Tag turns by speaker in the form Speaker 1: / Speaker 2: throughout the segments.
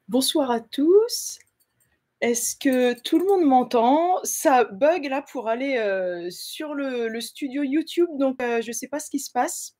Speaker 1: Bonsoir à tous. Est-ce que tout le monde m'entend? Ça bug là pour aller, sur le studio YouTube, donc je ne sais pas ce qui se passe.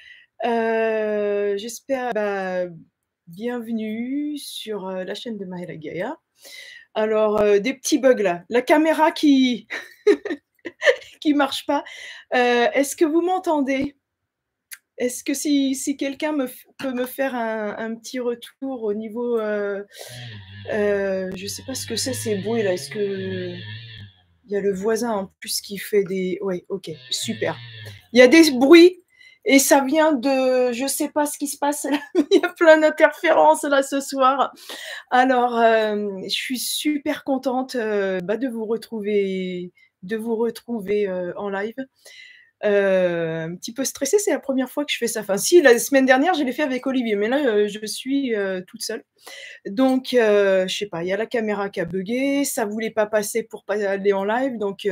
Speaker 1: J'espère bienvenue sur, la chaîne de Maëla Gaïa. Alors, des petits bugs là, la caméra qui qui marche pas. Est-ce que vous m'entendez? Est-ce que si quelqu'un peut me faire un petit retour au niveau, je sais pas ce que c'est ces bruits là. Est-ce que il y a le voisin en plus qui fait des... Ouais, ok, super. Il y a des bruits et ça vient de... Je sais pas ce qui se passe là. Il y a plein d'interférences là ce soir. Alors, je suis super contente de vous retrouver en live. Un petit peu stressée, c'est la première fois que je fais ça. Enfin, si, la semaine dernière, je l'ai fait avec Olivier, mais là, je suis toute seule. Donc, je sais pas, il y a la caméra qui a buggé, ça voulait pas passer pour pas aller en live, donc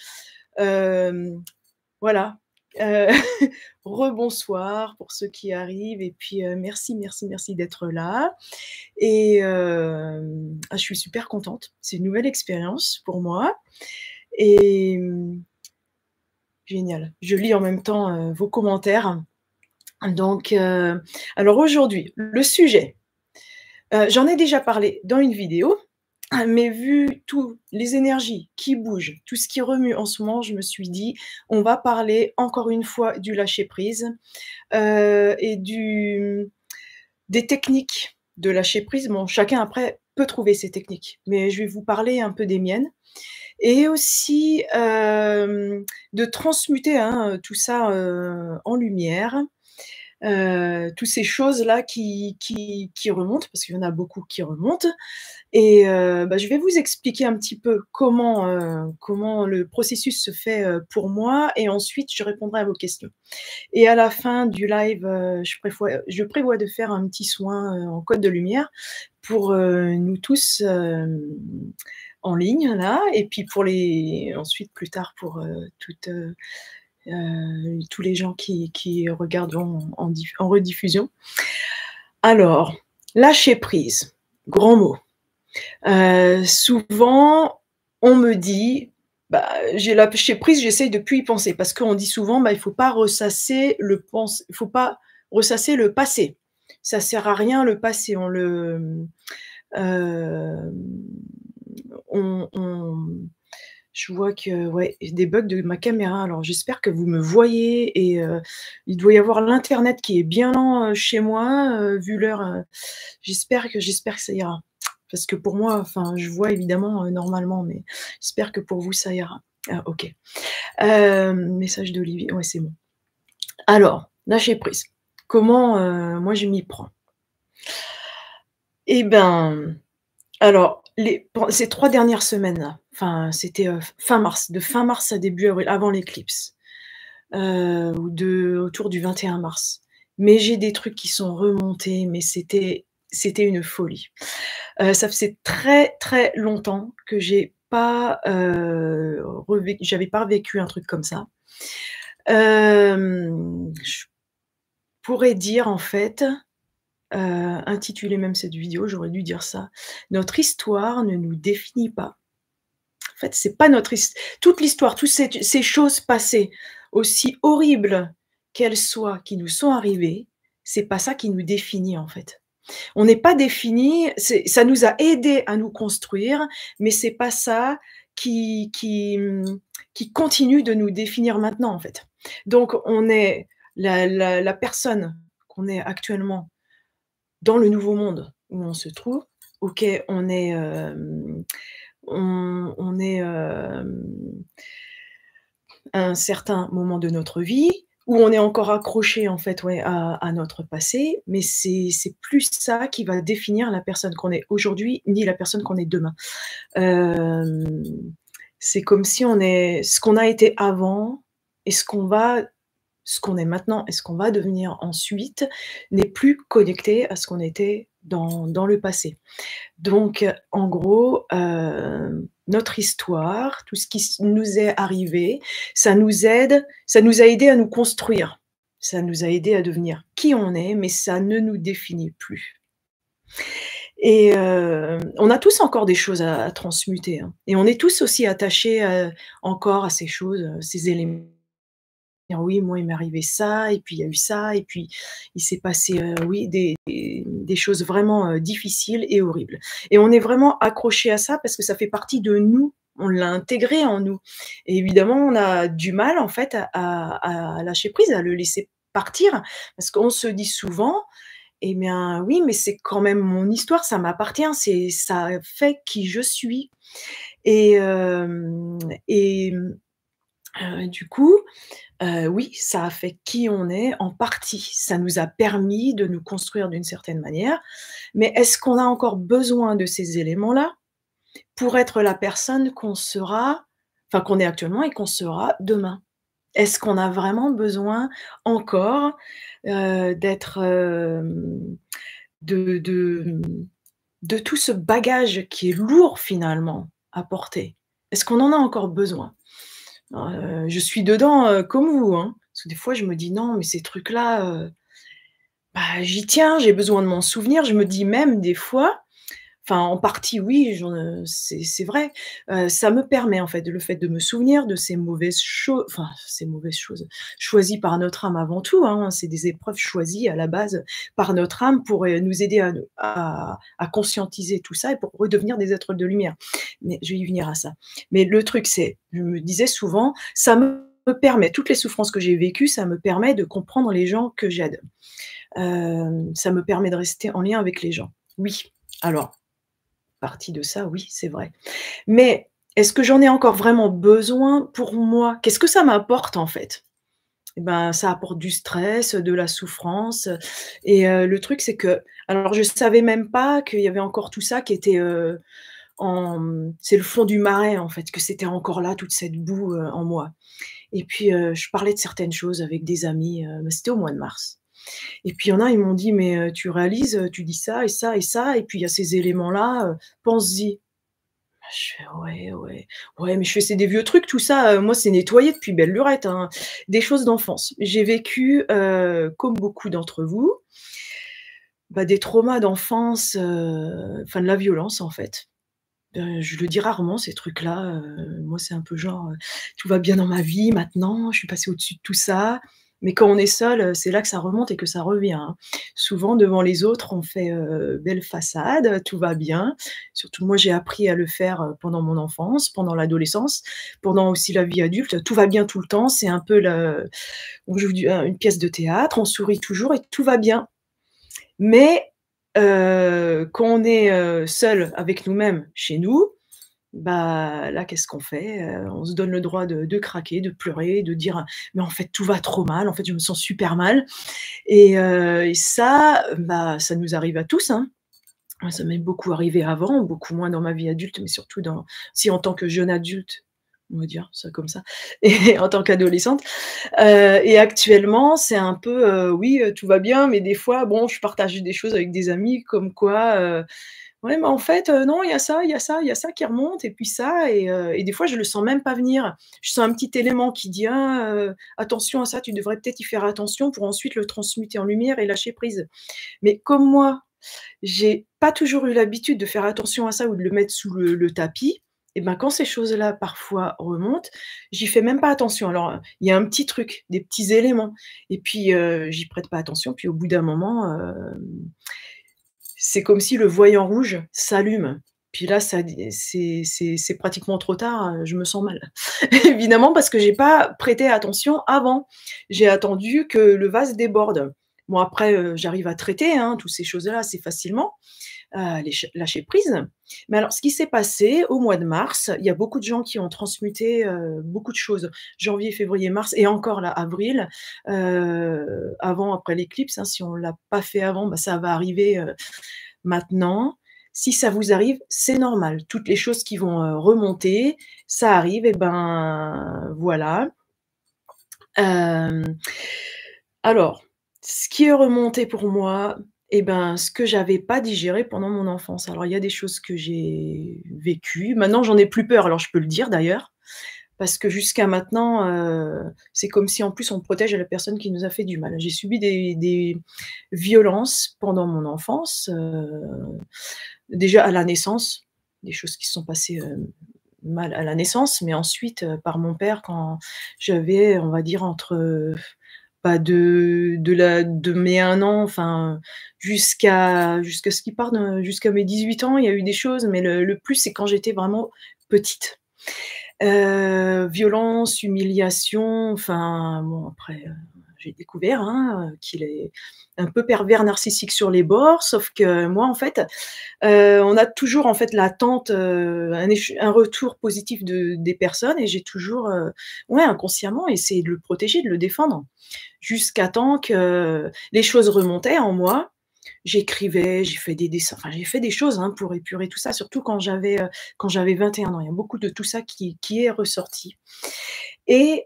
Speaker 1: voilà. Heu, rebonsoir pour ceux qui arrivent et puis, merci, merci, merci d'être là et je suis super contente. C'est une nouvelle expérience pour moi et génial. Je lis en même temps, vos commentaires. Donc, alors aujourd'hui, le sujet, j'en ai déjà parlé dans une vidéo, mais vu tous les énergies qui bougent, tout ce qui remue en ce moment, je me suis dit: «On va parler encore une fois du lâcher prise, et des techniques de lâcher prise». Bon, chacun après peut trouver ses techniques, mais je vais vous parler un peu des miennes et aussi, de transmuter, hein, tout ça, en lumière. Toutes ces choses-là qui remontent, parce qu'il y en a beaucoup qui remontent et je vais vous expliquer un petit peu comment le processus se fait, pour moi et ensuite je répondrai à vos questions et à la fin du live, je prévois de faire un petit soin, en code de lumière pour, nous tous, en ligne là et puis pour les ensuite plus tard pour, tous les gens qui regarderont en rediffusion. Alors, lâcher prise, grand mot. Souvent, on me dit, j'ai lâché prise, j'essaye de plus y penser parce qu'on dit souvent, il faut pas ressasser il faut pas ressasser le passé. Ça sert à rien le passé, hem, on je vois que ouais, des bugs de ma caméra. Alors j'espère que vous me voyez et il doit y avoir l'internet qui est bien lent, chez moi, vu l'heure, j'espère que ça ira. Parce que pour moi, enfin, je vois évidemment, normalement, mais j'espère que pour vous ça ira. Ah OK. Message d'Olivier, ouais, c'est bon. Alors, lâcher prise. Comment, moi je m'y prends? Eh ben, alors ces 3 dernières semaines-là, enfin c'était, fin mars, de fin mars à début avril, avant l'éclipse. Autour du 21 mars. Mais j'ai des trucs qui sont remontés, mais c'était une folie. Ça faisait très, très longtemps que j'avais pas vécu un truc comme ça. Je pourrais dire en fait, intituler même cette vidéo, j'aurais dû dire ça: «Notre histoire ne nous définit pas». En fait, c'est pas notre his toute l'histoire, toutes ces choses passées, aussi horribles qu'elles soient, qui nous sont arrivées, c'est pas ça qui nous définit, en fait. On n'est pas définis, ça nous a aidés à nous construire, mais c'est pas ça qui continue de nous définir maintenant, en fait. Donc on est la personne qu'on est actuellement dans le nouveau monde où on se trouve. OK, on est, à un certain moment de notre vie où on est encore accroché en fait, ouais, à notre passé, mais c'est plus ça qui va définir la personne qu'on est aujourd'hui, ni la personne qu'on est demain. Hem, c'est comme si on est ce qu'on a été avant et ce qu'on est maintenant et ce qu'on va devenir ensuite n'est plus connecté à ce qu'on était dans le passé. Donc, en gros, notre histoire, tout ce qui nous est arrivé, ça nous a aidés à nous construire. Ça nous a aidés à devenir qui on est, mais ça ne nous définit plus et on a tous encore des choses à transmuter, hein, et on est tous aussi attachés, encore à ces choses, ces éléments. Oui, moi, il m'est arrivé ça et puis il y a eu ça et puis il s'est passé, oui, des choses vraiment, difficiles et horribles, et on est vraiment accroché à ça parce que ça fait partie de nous. On l'a intégré en nous, et évidemment, on a du mal, en fait, à lâcher prise, à le laisser partir parce qu'on se dit souvent: «Eh bien, oui, mais c'est quand même mon histoire, ça m'appartient, ça fait qui je suis», et hem et du coup, oui, ça a fait qui on est en partie. Ça nous a permis de nous construire d'une certaine manière, mais est-ce qu'on a encore besoin de ces éléments-là pour être la personne qu'on sera, enfin qu'on est actuellement et qu'on sera demain? Est-ce qu'on a vraiment besoin encore, d'être, de tout ce bagage qui est lourd finalement à porter? Est-ce qu'on en a encore besoin? Je suis dedans, comme vous, hein. Parce que des fois je me dis: «Non, mais ces trucs-là, bah, j'y tiens, j'ai besoin de m'en souvenir». Je me dis même des fois, enfin en partie oui, c'est vrai, ça me permet en fait, le fait de me souvenir de ces mauvaises choses, enfin ces mauvaises choses, choisies par notre âme avant tout, hein. C'est des épreuves choisies à la base par notre âme pour, nous aider à conscientiser tout ça et pour redevenir des êtres de lumière. Mais je vais y venir à ça. Mais le truc c'est, je me disais souvent: «Ça me permet, toutes les souffrances que j'ai vécues, ça me permet de comprendre les gens que j'aide». Ça me permet de rester en lien avec les gens. Oui, alors partie de ça, oui, c'est vrai. Mais est-ce que j'en ai encore vraiment besoin pour moi? Qu'est-ce que ça m'apporte, en fait? Et ben, ça apporte du stress, de la souffrance, et le truc, c'est que alors je savais même pas qu'il y avait encore tout ça qui était, c'est le fond du marais, en fait, que c'était encore là, toute cette boue, en moi, et puis, je parlais de certaines choses avec des amis, bah, c'était au mois de mars. Et puis il y en a, ils m'ont dit: «Mais, tu réalises, tu dis ça et ça et ça et puis il y a ces éléments-là, pense-y». Bah, je fais: «Ouais, ouais, ouais», mais je fais: «C'est des vieux trucs tout ça, moi c'est nettoyé depuis belle lurette, hein». Des choses d'enfance. J'ai vécu, comme beaucoup d'entre vous, bah, des traumas d'enfance, enfin de la violence en fait. Je le dis rarement ces trucs-là, moi c'est un peu genre, tout va bien dans ma vie maintenant, je suis passée au-dessus de tout ça. Mais quand on est seul, c'est là que ça remonte et que ça revient, hein. Souvent devant les autres, on fait, belle façade, tout va bien. Surtout moi, j'ai appris à le faire, pendant mon enfance, pendant l'adolescence, pendant aussi la vie adulte. Tout va bien tout le temps, c'est un peu le on joue une pièce de théâtre, on sourit toujours et tout va bien. Mais quand on est, seul avec nous-mêmes, chez nous, bah, là, qu'est-ce qu'on fait? On se donne le droit de craquer, de pleurer, de dire: «Mais en fait, tout va trop mal, en fait, je me sens super mal», et ça, bah, ça nous arrive à tous, hein. Moi, ça m'est beaucoup arrivé avant, beaucoup moins dans ma vie adulte, mais surtout dans si en tant que jeune adulte, on va dire ça comme ça, et en tant qu'adolescente, et actuellement, c'est un peu, oui, tout va bien, mais des fois, bon, je partage des choses avec des amis comme quoi, ouais, mais en fait, non, il y a ça, il y a ça, il y a ça qui remonte et puis ça, et des fois je le sens même pas venir. Je sens un petit élément qui dit: «Ah, attention à ça, tu devrais peut-être y faire attention», pour ensuite le transmuter en lumière et lâcher prise. Mais comme moi, j'ai pas toujours eu l'habitude de faire attention à ça ou de le mettre sous le tapis, et ben, quand ces choses-là parfois remontent, j'y fais même pas attention. Alors, il y a un petit truc, des petits éléments, et puis, j'y prête pas attention, puis au bout d'un moment, c'est comme si le voyant rouge s'allume. Puis là, ça dit c'est pratiquement trop tard, je me sens mal. Évidemment parce que j'ai pas prêté attention avant. J'ai attendu que le vase déborde. Bon après, j'arrive à traiter, hein, toutes ces choses-là assez facilement, lâcher prise. Mais alors ce qui s'est passé au mois de mars, il y a beaucoup de gens qui ont transmuté, beaucoup de choses. Janvier, février, mars et encore là, avril, avant, après l'éclipse, hein, si on l'a pas fait avant, bah, ça va arriver, maintenant. Si ça vous arrive, c'est normal. Toutes les choses qui vont, remonter, ça arrive et ben, voilà. Hem, alors, ce qui est remonté pour moi, et ben, ce que j'avais pas digéré pendant mon enfance. Alors il y a des choses que j'ai vécues, maintenant j'en ai plus peur, alors je peux le dire d'ailleurs, parce que jusqu'à maintenant, c'est comme si en plus on protège la personne qui nous a fait du mal. J'ai subi des violences pendant mon enfance, déjà à la naissance, des choses qui se sont passées, mal à la naissance, mais ensuite, par mon père quand j'avais, on va dire entre, bah, de mes 1 an, enfin, jusqu'à ce qu'il parte, jusqu'à mes 18 ans, il y a eu des choses, mais le plus, c'est quand j'étais vraiment petite. Violence, humiliation, enfin bon après, j'ai découvert, hein, qu'il est un peu pervers narcissique sur les bords, sauf que moi en fait, on a toujours en fait l'attente, un retour positif des personnes et j'ai toujours, ouais inconsciemment essayé de le protéger, de le défendre. Jusqu'à temps que les choses remontaient en moi. J'écrivais, j'ai fait des dessins, enfin j'ai fait des choses, hein, pour épurer tout ça, surtout quand j'avais 21 ans. Il y a beaucoup de tout ça qui est ressorti et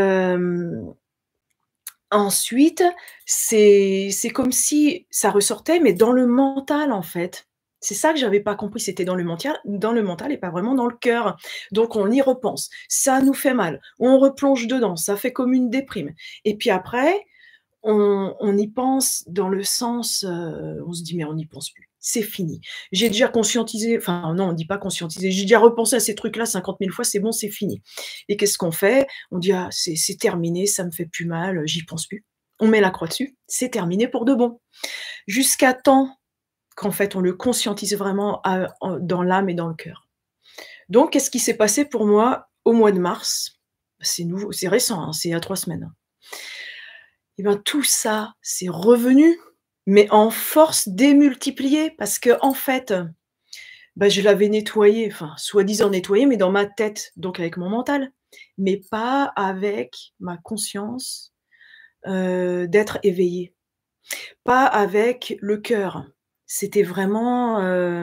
Speaker 1: ensuite, c'est comme si ça ressortait, mais dans le mental, en fait. C'est ça que j'avais pas compris, c'était dans le mental et pas vraiment dans le cœur. Donc on y repense, ça nous fait mal, on replonge dedans, ça fait comme une déprime et puis après, on y pense dans le sens, on se dit: «Mais on n'y pense plus, c'est fini». J'ai déjà conscientisé enfin non, on dit pas conscientisé, j'ai déjà repensé à ces trucs-là 50 000 fois, c'est bon, c'est fini et qu'est-ce qu'on fait? On dit: «Ah, c'est terminé, ça me fait plus mal, j'y pense plus». On met la croix dessus, c'est terminé pour de bon. Jusqu'à temps qu'en fait on le conscientise vraiment dans l'âme et dans le cœur. Donc qu'est-ce qui s'est passé pour moi au mois de mars? C'est nouveau, c'est récent, hein, c'est il y a 3 semaines. Et ben, tout ça, c'est revenu, mais en force démultipliée parce qu'en fait, bah, je l'avais nettoyé, enfin, soi-disant nettoyé, mais dans ma tête, donc avec mon mental, mais pas avec ma conscience, d'être éveillée, pas avec le cœur. C'était vraiment,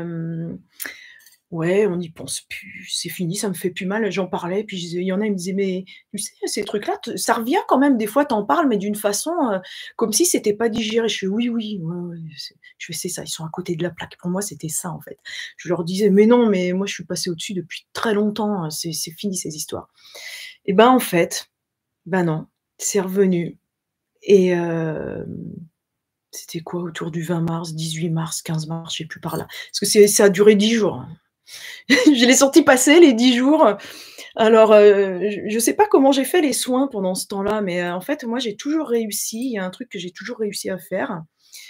Speaker 1: ouais, on n'y pense plus, c'est fini, ça me fait plus mal. J'en parlais, puis je disais il y en a, ils me disaient: «Mais tu sais, ces trucs-là, ça revient quand même des fois, tu en parles, mais d'une façon, comme si c'était pas digéré». Je fais: «Oui, oui, ouais, ouais». Je fais: «C'est ça, ils sont à côté de la plaque». Pour moi, c'était ça, en fait. Je leur disais: «Mais non, mais moi, je suis passée au-dessus depuis très longtemps, c'est fini ces histoires». Et ben, en fait, ben non, c'est revenu et c'était quoi? Autour du 20 mars, 18 mars, 15 mars, je sais plus par là. Parce que ça a duré 10 jours, hein. Je l'ai senti passer les 10 jours. Alors, je sais pas comment j'ai fait les soins pendant ce temps-là, mais, en fait, moi, j'ai toujours réussi. Il y a un truc que j'ai toujours réussi à faire,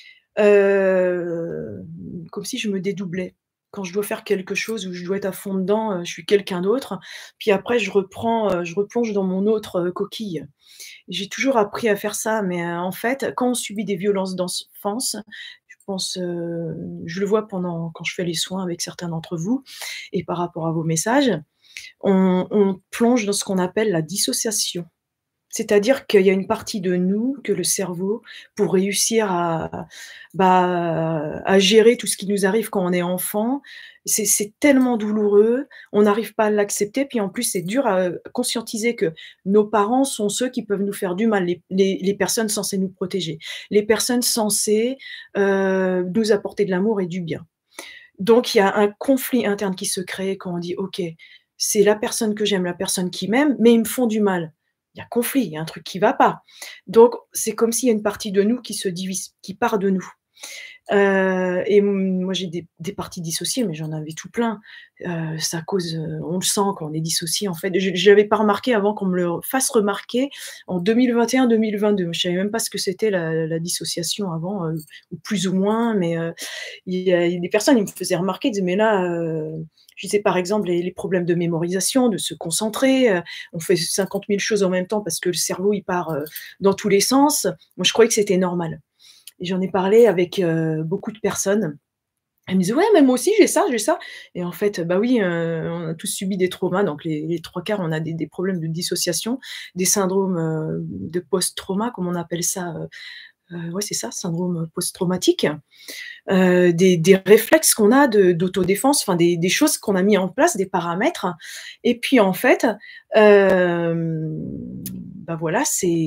Speaker 1: heu, comme si je me dédoublais. Quand je dois faire quelque chose où je dois être à fond dedans, je suis quelqu'un d'autre, puis après je replonge dans mon autre, coquille. J'ai toujours appris à faire ça, mais, en fait, quand on subit des violences d'enfance, je pense, je le vois quand je fais les soins avec certains d'entre vous et par rapport à vos messages, on plonge dans ce qu'on appelle la dissociation. C'est-à-dire qu'il y a une partie de nous que le cerveau, pour réussir à gérer tout ce qui nous arrive quand on est enfant, c'est tellement douloureux, on n'arrive pas à l'accepter, puis en plus c'est dur à conscientiser que nos parents sont ceux qui peuvent nous faire du mal, les personnes censées nous protéger, les personnes censées, nous apporter de l'amour et du bien. Donc il y a un conflit interne qui se crée quand on dit: «OK, c'est la personne que j'aime, la personne qui m'aime, mais ils me font du mal». Il y a conflit, il y a un truc qui va pas. Donc c'est comme s'il y a une partie de nous qui se divise, qui part de nous. Et moi j'ai des parties dissociées, mais j'en avais tout plein. Ça cause, on le sent quand on est dissocié en fait. Je l'avais pas remarqué avant qu'on me le fasse remarquer en 2021-2022. Je savais même pas ce que c'était la dissociation avant, ou plus ou moins, mais il y a des personnes, ils me faisaient remarquer, ils disaient: «Mais là», je disais par exemple les problèmes de mémorisation, de se concentrer, on fait 50 000 choses en même temps parce que le cerveau il part, dans tous les sens. Moi je croyais que c'était normal. Et j'en ai parlé avec, beaucoup de personnes. Elles me disaient: «Ouais, mais moi aussi j'ai ça» et en fait, bah oui, on a tous subi des traumas, donc les 3 quarts, on a des problèmes de dissociation, des syndromes, de post-trauma, comme on appelle ça, ouais, c'est ça, syndrome post-traumatique, des réflexes qu'on a d'autodéfense, enfin des choses qu'on a mis en place, des paramètres et puis en fait, bah, voilà,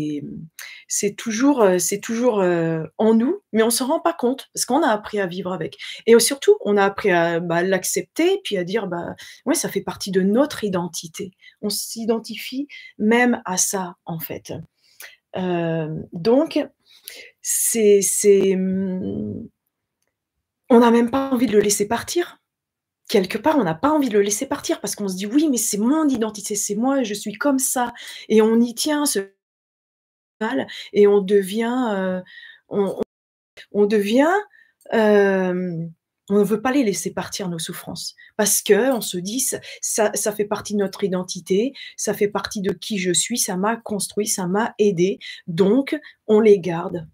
Speaker 1: c'est toujours, en nous, mais on s'en rend pas compte parce qu'on a appris à vivre avec et surtout, on a appris à, bah, l'accepter puis à dire: «Bah, ouais, ça fait partie de notre identité». On s'identifie même à ça, en fait. Donc on n'a même pas envie de le laisser partir. Quelque part, on n'a pas envie de le laisser partir parce qu'on se dit: «Oui, mais c'est mon identité, c'est moi, je suis comme ça» et on y tient ce mal et on on devient, on ne veut pas les laisser partir nos souffrances parce qu'on se dit: Ça fait partie de notre identité, ça fait partie de qui je suis, ça m'a construit, ça m'a aidé, donc on les garde»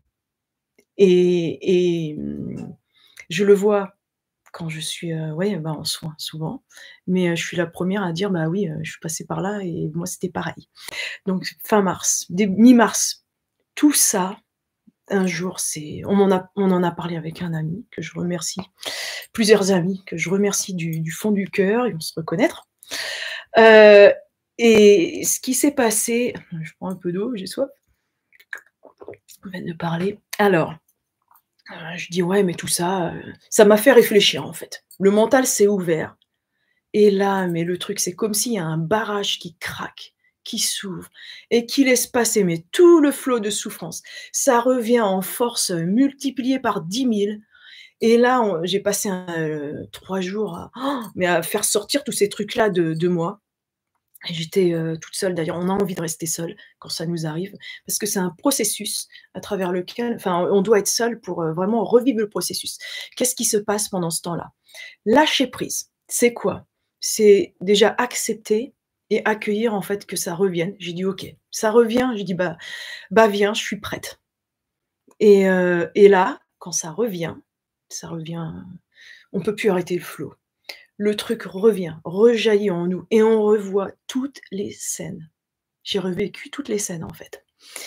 Speaker 1: et je le vois quand je suis, ouais, bah, en soins souvent, mais je suis la première à dire: «Bah oui, je suis passée par là et moi c'était pareil». Donc fin mars, dé mi-mars, tout ça, un jour, on en a parlé avec un ami que je remercie, plusieurs amis que je remercie du fond du cœur, ils vont se reconnaître. Heu et ce qui s'est passé je prends un peu d'eau, j'ai soif, avant de parler. Alors, je dis: «Ouais, mais tout ça», ça m'a fait réfléchir en fait. Le mental s'est ouvert et là, mais le truc, c'est comme s'il y a un barrage qui craque, qui s'ouvre et qui laisse passer, mais tout le flot de souffrance. Ça revient en force, multiplié par 10 000 et là, j'ai passé 3 jours à faire sortir tous ces trucs-là de moi et j'étais, toute seule d'ailleurs. On a envie de rester seule quand ça nous arrive parce que c'est un processus à travers lequel enfin, on doit être seul pour, vraiment revivre le processus. Qu'est-ce qui se passe pendant ce temps-là? Lâcher prise, c'est quoi? C'est déjà accepter et accueillir en fait que ça revienne. J'ai dit: «OK, ça revient», j'ai dit: «Bah viens, je suis prête» et là, quand ça revient, on peut plus arrêter le flot. Le truc revient, rejaillit en nous et on revoit toutes les scènes. J'ai revécu toutes les scènes en fait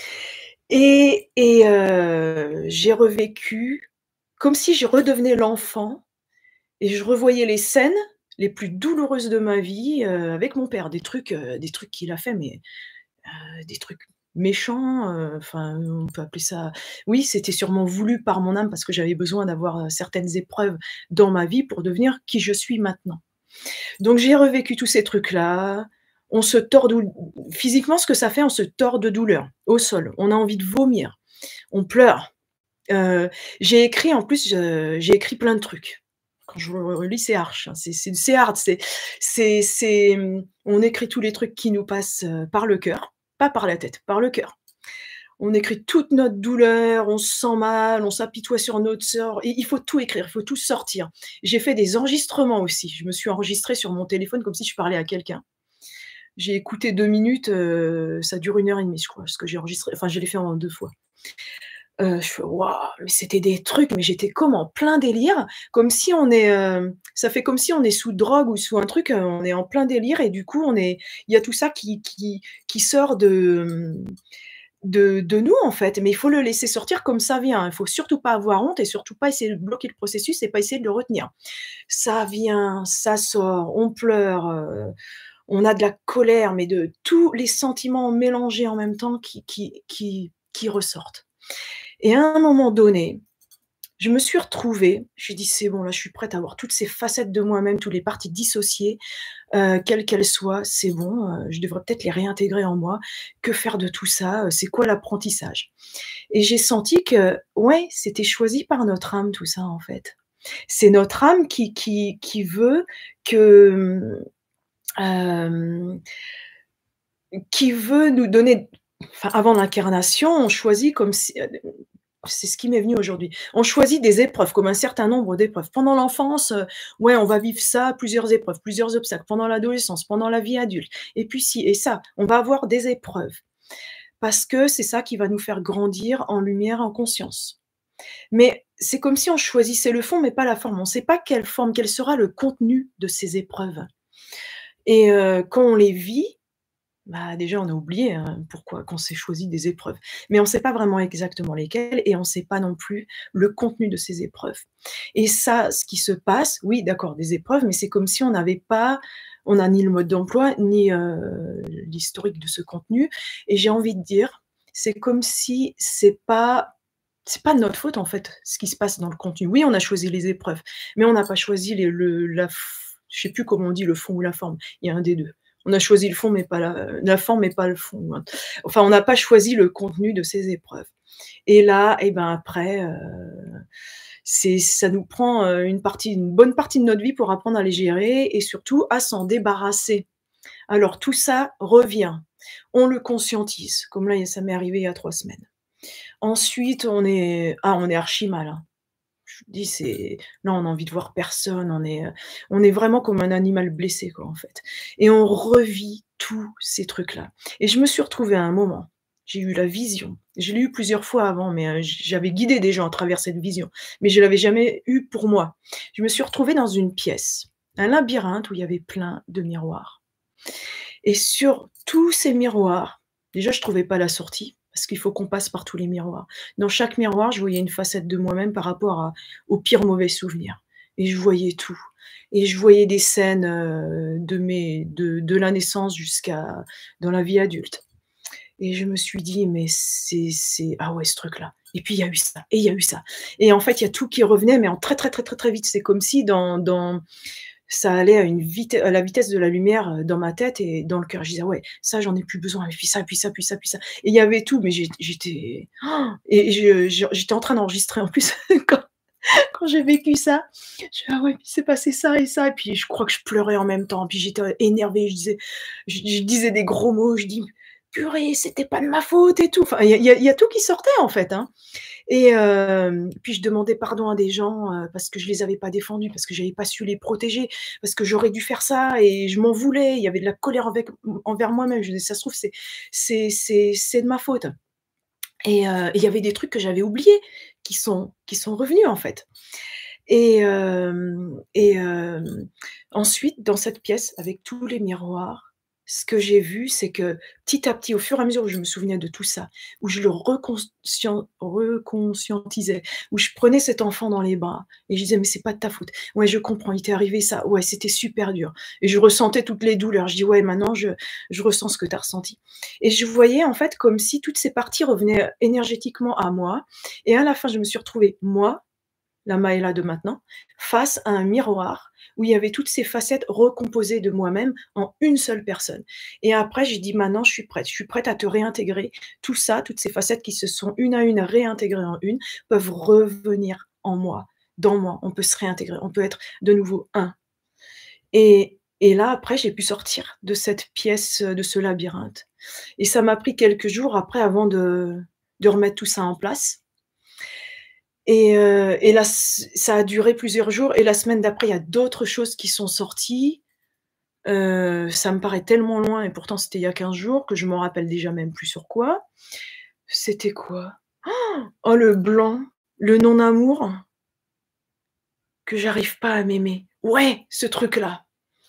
Speaker 1: j'ai revécu comme si je redevenais l'enfant et je revoyais les scènes les plus douloureuses de ma vie, avec mon père. Des trucs qu'il a fait, mais, des trucs méchants, enfin, on peut appeler ça oui, c'était sûrement voulu par mon âme parce que j'avais besoin d'avoir, certaines épreuves dans ma vie pour devenir qui je suis maintenant. Donc j'ai revécu tous ces trucs-là. On se tord dou Physiquement, ce que ça fait, on se tord de douleur, au sol. On a envie de vomir, on pleure. Heu, j'ai écrit en plus, j'ai écrit plein de trucs. Quand je relis, c'est harsh, hein, c'est hard, on écrit tous les trucs qui nous passent, par le cœur, pas par la tête, par le cœur. On écrit toute notre douleur, on se sent mal, on s'apitoie sur notre sort et il faut tout écrire, il faut tout sortir. J'ai fait des enregistrements aussi. Je me suis enregistrée sur mon téléphone comme si je parlais à quelqu'un. J'ai écouté 2 minutes, ça dure 1 heure et demie, je crois, ce que j'ai enregistré. Enfin, je l'ai fait en 2 fois. Je fais: «Waouh!» mais c'était des trucs, mais j'étais comme en plein délire, comme si on est, ça fait comme si on est sous drogue ou sous un truc, on est en plein délire et du coup, il y a tout ça qui sort de nous, en fait, mais il faut le laisser sortir comme ça vient. Il faut surtout pas avoir honte et surtout pas essayer de bloquer le processus et pas essayer de le retenir. Ça vient, ça sort, on pleure, on a de la colère, mais de tous les sentiments mélangés en même temps qui ressortent et à un moment donné, je me suis retrouvée, j'ai dit: «C'est bon là, je suis prête à voir toutes ces facettes de moi-même, toutes les parties dissociées, quelles qu'elles soient, c'est bon, je devrais peut-être les réintégrer en moi. Que faire de tout ça? C'est quoi l'apprentissage?» Et j'ai senti que, ouais, c'était choisi par notre âme tout ça, en fait. C'est notre âme qui veut que, hem, qui veut nous donner enfin, avant l'incarnation, on choisit comme si, c'est ce qui m'est venu aujourd'hui. On choisit des épreuves, comme un certain nombre d'épreuves. Pendant l'enfance, ouais, on va vivre ça, plusieurs épreuves, plusieurs obstacles. Pendant l'adolescence, pendant la vie adulte et puis ci et ça. On va avoir des épreuves parce que c'est ça qui va nous faire grandir en lumière, en conscience. Mais c'est comme si on choisissait le fond, mais pas la forme. On ne sait pas quelle forme, quel sera le contenu de ces épreuves et quand on les vit, bah, déjà, on a oublié, hein, pourquoi qu'on s'est choisi des épreuves. Mais on ne sait pas vraiment exactement lesquelles et on ne sait pas non plus le contenu de ces épreuves. Et ça, ce qui se passe, oui, d'accord, des épreuves, mais c'est comme si on n'avait pas On n'a ni le mode d'emploi, ni, l'historique de ce contenu et j'ai envie de dire, c'est comme si c'est pas de notre faute, en fait, ce qui se passe dans le contenu. Oui, on a choisi les épreuves, mais on n'a pas choisi les le la f je sais plus comment on dit, le fond ou la forme. Il y a un des 2. On a choisi le fond, mais pas la forme, mais pas le fond, hein. Enfin, on n'a pas choisi le contenu de ces épreuves et là et ben, après, ça nous prend, une bonne partie de notre vie pour apprendre à les gérer et surtout à s'en débarrasser. Alors tout ça revient. On le conscientise, comme là, ça m'est arrivé il y a 3 semaines. Ensuite, on est archi mal, hein. Je vous dis, c'est là, on a envie de voir personne, on est vraiment comme un animal blessé, quoi, en fait et on revit tous ces trucs-là et je me suis retrouvée à un moment, j'ai eu la vision. Je l'ai eu plusieurs fois avant, mais j'avais guidé des gens à travers cette vision, mais je l'avais jamais eu pour moi. Je me suis retrouvée dans une pièce, un labyrinthe où il y avait plein de miroirs et sur tous ces miroirs, déjà, je trouvais pas la sortie, parce qu'il faut qu'on passe par tous les miroirs. Dans chaque miroir, je voyais une facette de moi-même par rapport aux pires mauvais souvenirs et je voyais tout et je voyais des scènes, de la naissance jusqu'à dans la vie adulte et je me suis dit: «Mais c'est ah ouais, ce truc-là et puis il y a eu ça et il y a eu ça» et en fait, il y a tout qui revenait mais en très, très, très, très, très vite. C'est comme si dans ça allait à la vitesse de la lumière, dans ma tête et dans le cœur. Je disais: «Ouais, ça j'en ai plus besoin et puis ça, puis ça, puis ça, puis ça» et il y avait tout, mais j'étais et j'étais en train d'enregistrer en plus quand j'ai vécu ça. Je fais: «Ah ouais, puis c'est passé ça et ça» et puis je crois que je pleurais en même temps, puis j'étais énervée, je disais des gros mots, je dis: «Purée, c'était pas de ma faute et tout». Enfin, il y a tout qui sortait en fait, hein. Et puis je demandais pardon à des gens, parce que je les avais pas défendus, parce que j'avais pas su les protéger, parce que j'aurais dû faire ça et je m'en voulais. Il y avait de la colère envers moi-même. Je disais: «Ça se trouve, c'est de ma faute» et il y avait des trucs que j'avais oubliés qui sont revenus, en fait et ensuite, dans cette pièce, avec tous les miroirs, ce que j'ai vu, c'est que, petit à petit, au fur et à mesure où je me souvenais de tout ça, où je le reconscientisais, où je prenais cet enfant dans les bras et je disais: «Mais c'est pas de ta faute. Ouais, je comprends, il t'est arrivé ça. Ouais, c'était super dur» et je ressentais toutes les douleurs. Je dis: «Ouais, maintenant je ressens ce que tu as ressenti» et je voyais, en fait, comme si toutes ces parties revenaient énergétiquement à moi et à la fin, je me suis retrouvée, moi, la Maëla de maintenant, face à un miroir où il y avait toutes ces facettes recomposées de moi-même en une seule personne. Et après, j'ai dit: «Maintenant, je suis prête à te réintégrer». Tout ça, toutes ces facettes qui se sont une à une réintégrées en une, peuvent revenir en moi, dans moi. On peut se réintégrer, on peut être de nouveau un. Et là, après, j'ai pu sortir de cette pièce, de ce labyrinthe. Et ça m'a pris quelques jours après avant de remettre tout ça en place. Et là, ça a duré plusieurs jours et la semaine d'après, il y a d'autres choses qui sont sorties. Ça me paraît tellement loin et pourtant c'était il y a 15 jours que je m'en rappelle déjà même plus sur quoi. C'était quoi? Oh le blanc, le non-amour, que j'arrive pas à m'aimer. Ouais, ce truc-là.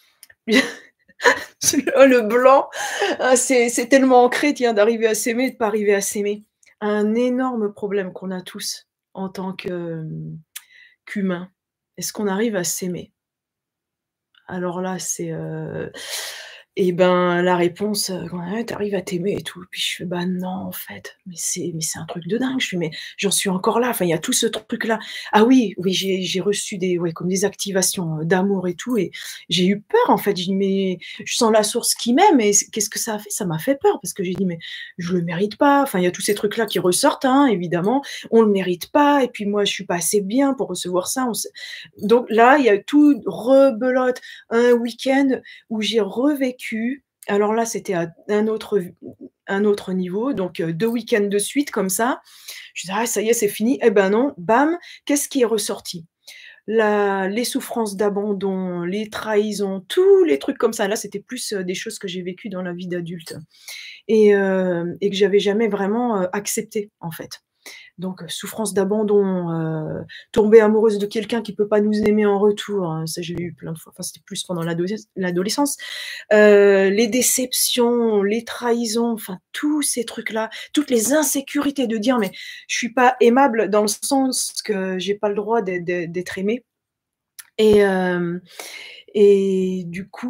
Speaker 1: Oh le blanc, ah c'est tellement ancré, tiens, d'arriver à s'aimer et de pas arriver à s'aimer. Un énorme problème qu'on a tous en tant qu'humains. Est-ce qu'on arrive à s'aimer? Alors là, et ben, la réponse, «Ouais, tu arrives à t'aimer et tout». Puis je fais: «Bah non, en fait, mais c'est un truc de dingue». Je fais: «Mais j'en suis encore là». Enfin, il y a tout ce truc-là. Ah oui, oui, j'ai reçu comme des activations, d'amour et tout et j'ai eu peur, en fait. J'ai dit: «Mais je sens la source qui m'aime et qu'est-ce que ça a fait?» Ça m'a fait peur parce que j'ai dit: «Mais je le mérite pas». Enfin, il y a tous ces trucs-là qui ressortent, hein, évidemment. On le mérite pas et puis moi, je suis pas assez bien pour recevoir ça. Donc là, il y a tout rebelote. Un week-end où j'ai revécu, alors là, c'était à un autre niveau, donc 2 week-ends de suite comme ça. Je dis: «Ah ça y est, c'est fini». Eh ben non, bam, qu'est-ce qui est ressorti? Les souffrances d'abandon, les trahisons, tous les trucs comme ça. Là, c'était plus, des choses que j'ai vécues dans la vie d'adulte et que j'avais jamais vraiment, acceptées, en fait. Donc, souffrance d'abandon, tomber amoureuse de quelqu'un qui peut pas nous aimer en retour, hein, ça je l'ai eu plein de fois, enfin c'était plus pendant l'adolescence. Les déceptions, les trahisons, enfin tous ces trucs-là, toutes les insécurités de dire: «Mais je suis pas aimable dans le sens que j'ai pas le droit d'être aimée» et du coup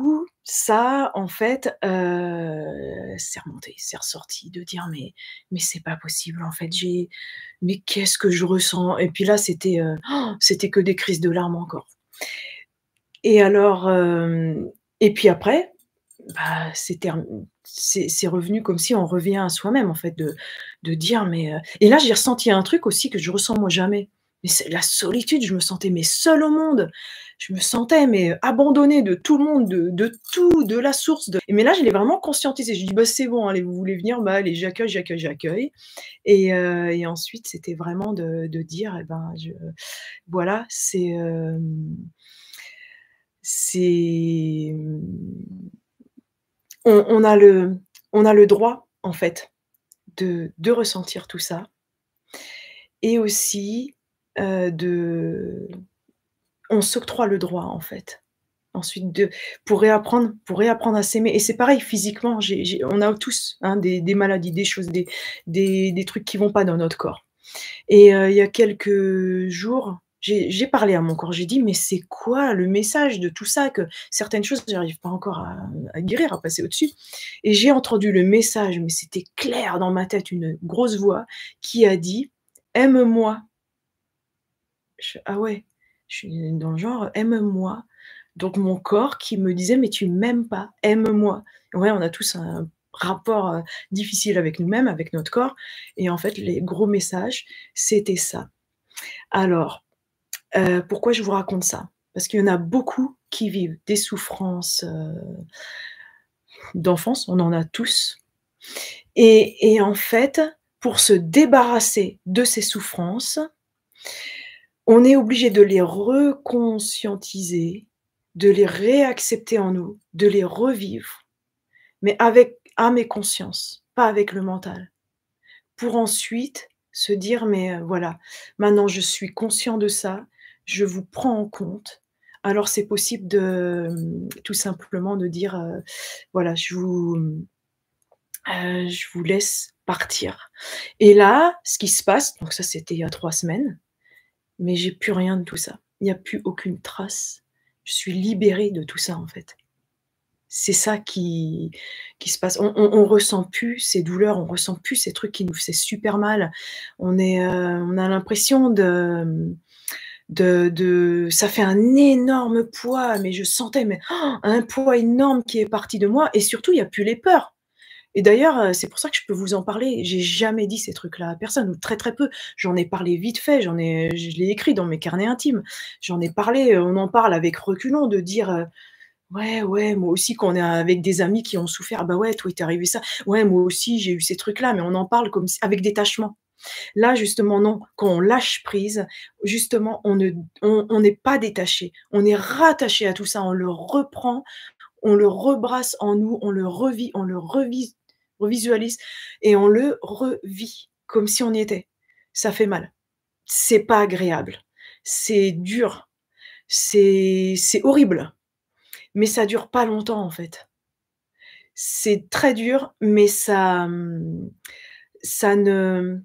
Speaker 1: Ça, en fait, c'est remonté, c'est ressorti de dire: «Mais c'est pas possible en fait, mais qu'est-ce que je ressens?» Et puis là, c'était que des crises de larmes encore. Et alors, et puis après, bah, c'est revenu comme si on revient à soi-même en fait, de dire mais, et là, j'ai ressenti un truc aussi que je ressens moi jamais, mais c'est la solitude. Je me sentais mais seule au monde. Je me sentais mais abandonnée de tout le monde, de tout, de la source, mais là, je l'ai vraiment conscientisé. Je dis: «Bah, c'est bon, allez, vous voulez venir? Bah, allez, j'accueille, j'accueille, j'accueille». Et ensuite, c'était vraiment de dire: «Eh ben, voilà, c'est, on a le droit, en fait, de ressentir tout ça, et aussi, de on s'octroie le droit, en fait, ensuite pour réapprendre à s'aimer. Et c'est pareil physiquement, on a tous, hein, des maladies, des choses, des trucs qui vont pas dans notre corps. Et il y a quelques jours, j'ai parlé à mon corps. J'ai dit: «Mais c'est quoi le message de tout ça? Que certaines choses, j'arrive pas encore à guérir, à passer au-dessus». Et j'ai entendu le message, mais c'était clair dans ma tête, une grosse voix qui a dit: «Aime-moi». Je fais: «Ah ouais». Je suis dans le genre: «Aime-moi». Donc mon corps qui me disait: «Mais tu m'aimes pas, aime-moi». Ouais, on a tous un rapport, difficile avec nous-mêmes, avec notre corps, et en fait, les gros messages, c'était ça. Alors, pourquoi je vous raconte ça? Parce qu'il y en a beaucoup qui vivent des souffrances, d'enfance, on en a tous, et en fait, pour se débarrasser de ces souffrances, on est obligé de les reconscientiser, de les réaccepter en nous, de les revivre, mais avec âme et conscience, pas avec le mental. Pour ensuite se dire: «Mais, voilà, maintenant je suis conscient de ça, je vous prends en compte». Alors c'est possible de, tout simplement de dire, «Voilà, je vous laisse partir». Et là, ce qui se passe, donc ça c'était il y a 3 semaines, mais j'ai plus rien de tout ça. Il y a plus aucune trace. Je suis libérée de tout ça, en fait. C'est ça qui se passe. On ressent plus ces douleurs, on ressent plus ces trucs qui nous faisaient super mal. On a l'impression de ça fait un énorme poids, mais je sentais un poids énorme qui est parti de moi, et surtout il y a plus les peurs. Et d'ailleurs, c'est pour ça que je peux vous en parler. J'ai jamais dit ces trucs-là à personne, ou très, très peu. J'en ai parlé vite fait, je l'ai écrit dans mes carnets intimes. J'en ai parlé, on en parle avec reculons, de dire, «Ouais, ouais, moi aussi», quand on est avec des amis qui ont souffert: «Ah bah ouais, toi il t'est arrivé ça. Ouais, moi aussi j'ai eu ces trucs-là», mais on en parle comme si avec détachement. Là, justement, non. Quand on lâche prise, justement, on n'est pas détaché. On est rattaché à tout ça. On le reprend, on le rebrasse en nous, on le revit, on le revisualise, et on le revit comme si on y était. Ça fait mal. C'est pas agréable. C'est dur. C'est horrible. Mais ça dure pas longtemps, en fait. C'est très dur, mais ça ne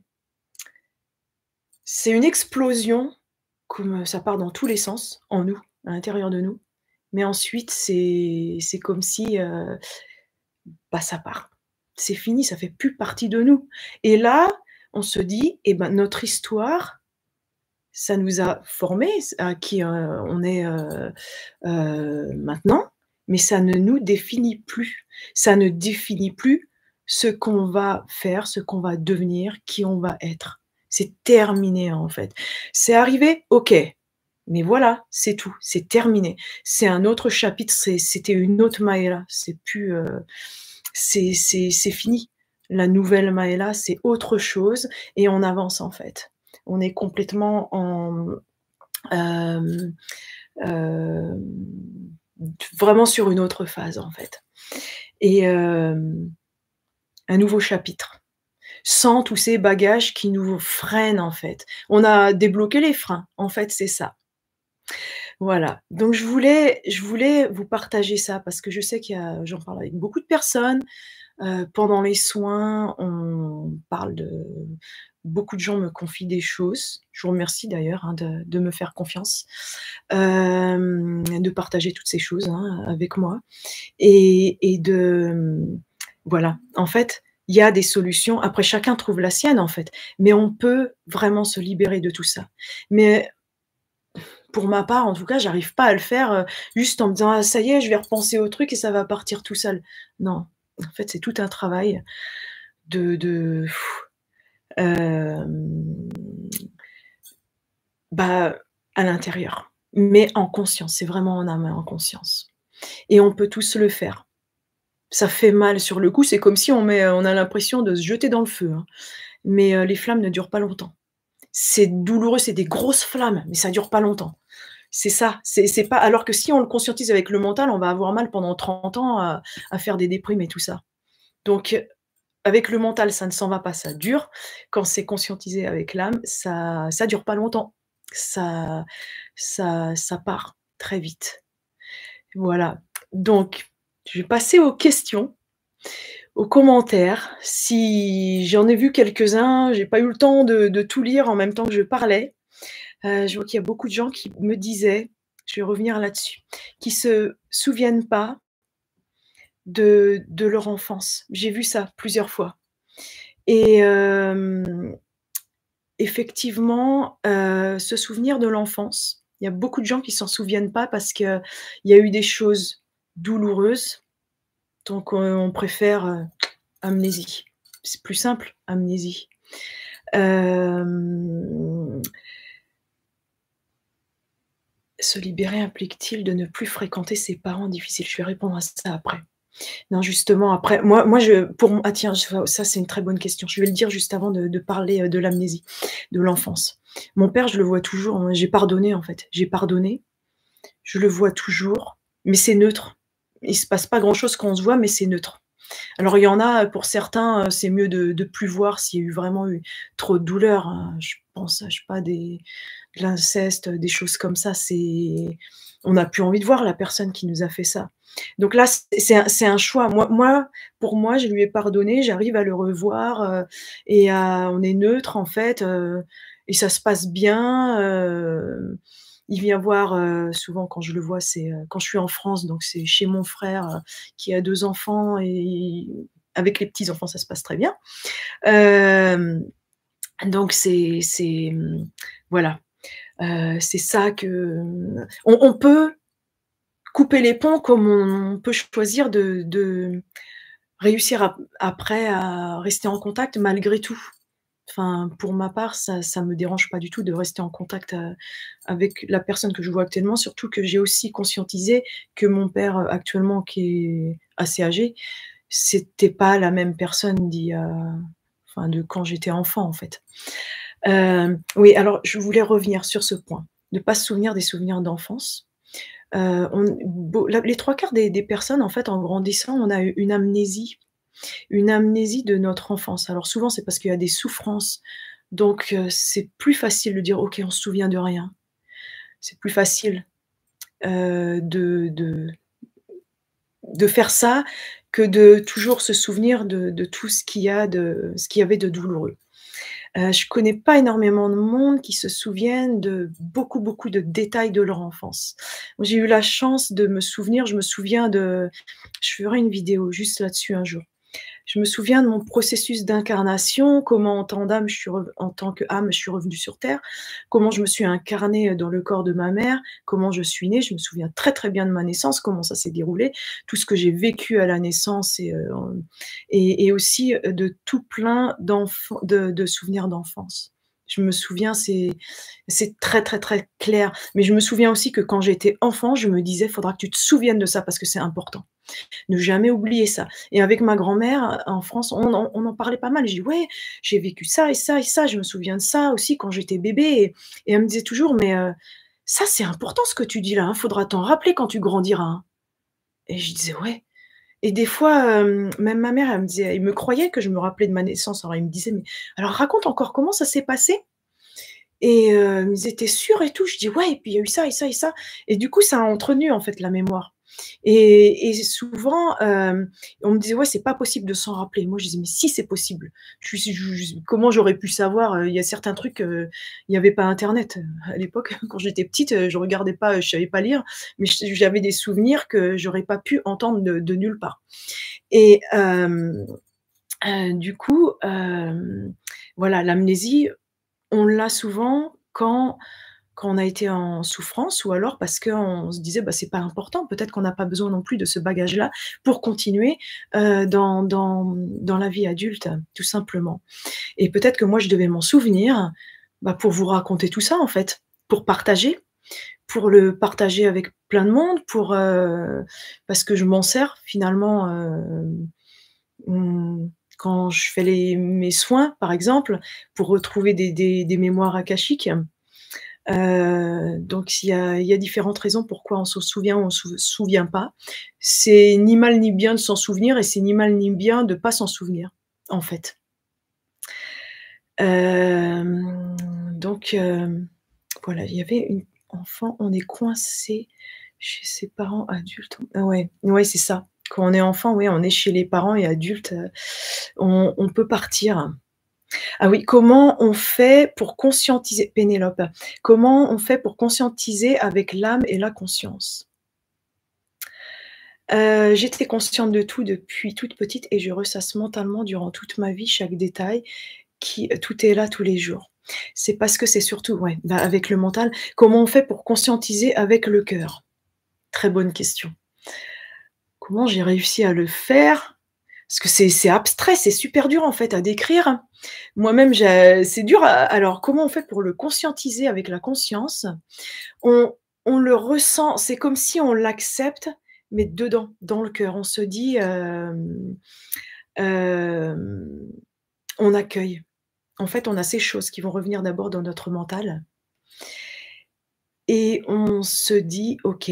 Speaker 1: c'est une explosion, comme, ça part dans tous les sens, en nous, à l'intérieur de nous. Mais ensuite, c'est comme si, bah, ça part. C'est fini, ça fait plus partie de nous. Et là, on se dit: «Eh ben, notre histoire, ça nous a formés à qui, on est, maintenant, mais ça ne nous définit plus. Ça ne définit plus ce qu'on va faire, ce qu'on va devenir, qui on va être. C'est terminé, en fait. C'est arrivé, OK, mais voilà, c'est tout, c'est terminé. C'est un autre chapitre, c'était une autre Maëla, c'est plus, c'est fini. La nouvelle Maëla, c'est autre chose, et on avance, en fait. On est complètement hem, hem, vraiment sur une autre phase, en fait, et un nouveau chapitre, sans tous ces bagages qui nous freinent, en fait. On a débloqué les freins, en fait, c'est ça. Voilà, donc je voulais vous partager ça parce que je sais j'en parle avec beaucoup de personnes. Pendant les soins, on parle de beaucoup de gens me confient des choses. Je vous remercie d'ailleurs, hein, de me faire confiance, de partager toutes ces choses, hein, avec moi et voilà. En fait, il y a des solutions. Après chacun trouve la sienne, en fait, mais on peut vraiment se libérer de tout ça. Mais pour ma part, en tout cas, j'arrive pas à le faire, juste en me disant: «Ah ça y est, je vais repenser au truc et ça va partir tout seul». Non, en fait, c'est tout un travail de hem, bah, à l'intérieur, mais en conscience. C'est vraiment en âme et en conscience et on peut tous le faire. Ça fait mal sur le coup, c'est comme si on a l'impression de se jeter dans le feu, hein, mais les flammes ne durent pas longtemps. C'est douloureux, c'est des grosses flammes, mais ça dure pas longtemps. C'est ça, c'est pas alors que si on le conscientise avec le mental, on va avoir mal pendant 30 ans à faire des déprimes et tout ça. Donc avec le mental, ça ne s'en va pas, ça dure. Quand c'est conscientisé avec l'âme, ça dure pas longtemps. Ça ça part très vite. Voilà. Donc, je vais passer aux questions, aux commentaires. Si j'en ai vu quelques-uns, j'ai pas eu le temps de tout lire en même temps que je parlais. Je vois qu'il y a beaucoup de gens qui me disaient, je vais revenir là-dessus, qui se souviennent pas de leur enfance. J'ai vu ça plusieurs fois et effectivement, se souvenir de l'enfance, il y a beaucoup de gens qui s'en souviennent pas parce qu'il y a eu des choses douloureuses, donc on préfère, amnésie. C'est plus simple, amnésie. Hem, Se libérer implique-t-il de ne plus fréquenter ses parents difficiles? Je vais répondre à ça après. Non, justement, après, moi, je pour m ah tiens, ça, c'est une très bonne question. Je vais le dire juste avant de parler, de l'amnésie, de l'enfance. Mon père, je le vois toujours, hein, j'ai pardonné, en fait. J'ai pardonné, je le vois toujours, mais c'est neutre. Il se passe pas grand-chose quand on se voit, mais c'est neutre. Alors il y en a, pour certains, c'est mieux de plus voir s'il y a eu vraiment eu trop de douleur, hein. Je pense, je sais pas, de l'inceste, des choses comme ça, on n'a plus envie de voir la personne qui nous a fait ça. Donc là, c'est un choix. Pour moi, je lui ai pardonné, j'arrive à le revoir, on est neutre en fait, et ça se passe bien, il vient voir, souvent quand je le vois, c'est, quand je suis en France, donc c'est chez mon frère, qui a 2 enfants et avec les petits-enfants, ça se passe très bien. Hem, donc voilà. C'est ça que on peut couper les ponts comme on peut choisir de réussir après à rester en contact malgré tout. Enfin, pour ma part, ça me dérange pas du tout de rester en contact, avec la personne que je vois actuellement, surtout que j'ai aussi conscientisé que mon père, actuellement qui est assez âgé, c'était pas la même personne de quand j'étais enfant, en fait. Oui, alors je voulais revenir sur ce point, ne pas se souvenir des souvenirs d'enfance. On beau la les 3/4 des personnes, en fait, en grandissant, on a eu une amnésie de notre enfance. Alors souvent, c'est parce qu'il y a des souffrances, donc c'est plus facile de dire: «OK, on se souvient de rien». C'est plus facile, de faire ça que de toujours se souvenir de tout ce qu'il y avait de douloureux. Je connais pas énormément de monde qui se souviennent de beaucoup, beaucoup de détails de leur enfance. Moi, j'ai eu la chance de me souvenir, je ferai une vidéo juste là-dessus un jour. Je me souviens de mon processus d'incarnation, comment en tant qu'âme, je suis revenue sur terre, comment je me suis incarnée, dans le corps de ma mère, comment je suis née. Je me souviens très, très bien de ma naissance, comment ça s'est déroulé, tout ce que j'ai vécu à la naissance et aussi, de tout plein de souvenirs d'enfance. Je me souviens, c'est très, très, très clair. Mais je me souviens aussi que quand j'étais enfant, je me disais: «Faudra que tu te souviennes de ça parce que c'est important». Ne jamais oublier ça et avec ma grand-mère, en France, on en parlait pas mal. Je dis: «Ouais, j'ai vécu ça et ça et ça, je me souviens de ça aussi quand j'étais bébé» et elle me disait toujours: «Mais ça, c'est important ce que tu dis là, hein, faudra t'en rappeler quand tu grandiras, hein» et je disais: «Ouais» et des fois, même ma mère, elle me croyait que je me rappelais de ma naissance. Alors elle me disait: «Mais alors raconte encore comment ça s'est passé?» et elle me disait: «Tu es sûre et tout?» Je dis: «Ouais et puis il y a eu ça et ça et ça» et du coup, ça a entretenu en fait la mémoire. Et souvent, on me disait: «Ouais, c'est pas possible de s'en rappeler». Moi, je disais: «Mais si, c'est possible». Comment j'aurais pu savoir? Il y a certains trucs, il y avait pas internet, à l'époque. Quand j'étais petite, je regardais pas, je savais pas lire, mais j'avais des souvenirs que j'aurais pas pu entendre de nulle part. Et du coup, voilà, l'amnésie, on l'a souvent quand on a été en souffrance, ou alors parce qu'on se disait: «Bah, c'est pas important, peut-être qu'on n'a pas besoin non plus de ce bagage-là pour continuer, dans la vie adulte», tout simplement. Et peut-être que moi je devais m'en souvenir, bah, pour vous raconter tout ça en fait, pour le partager avec plein de monde, parce que je m'en sers finalement, quand je fais mes soins par exemple, pour retrouver des mémoires akashiques. Donc il y a différentes raisons pourquoi on se souvient ou on se souvient pas. C'est ni mal ni bien de s'en souvenir, et c'est ni mal ni bien de pas s'en souvenir, en fait. Donc voilà, il y avait une enfant, on est coincé chez ses parents adultes. Ah ouais, ouais, c'est ça. Quand on est enfant, oui, on est chez les parents, et adultes, on peut partir. Ah oui, comment on fait pour conscientiser Pénélope, comment on fait pour conscientiser avec l'âme et la conscience? J'étais consciente de tout depuis toute petite, et je ressasse mentalement durant toute ma vie chaque détail, tout est là tous les jours. C'est parce que c'est surtout, ouais, bah, avec le mental. Comment on fait pour conscientiser avec le cœur? Très bonne question. Comment j'ai réussi à le faire? Parce que c'est abstrait, c'est super dur en fait à décrire. Moi-même, c'est dur à alors comment on fait pour le conscientiser avec la conscience? On on le ressent, c'est comme si on l'accepte, mais dedans, dans le cœur. On se dit, hem, on accueille. En fait, on a ces choses qui vont revenir d'abord dans notre mental, et on se dit: «OK».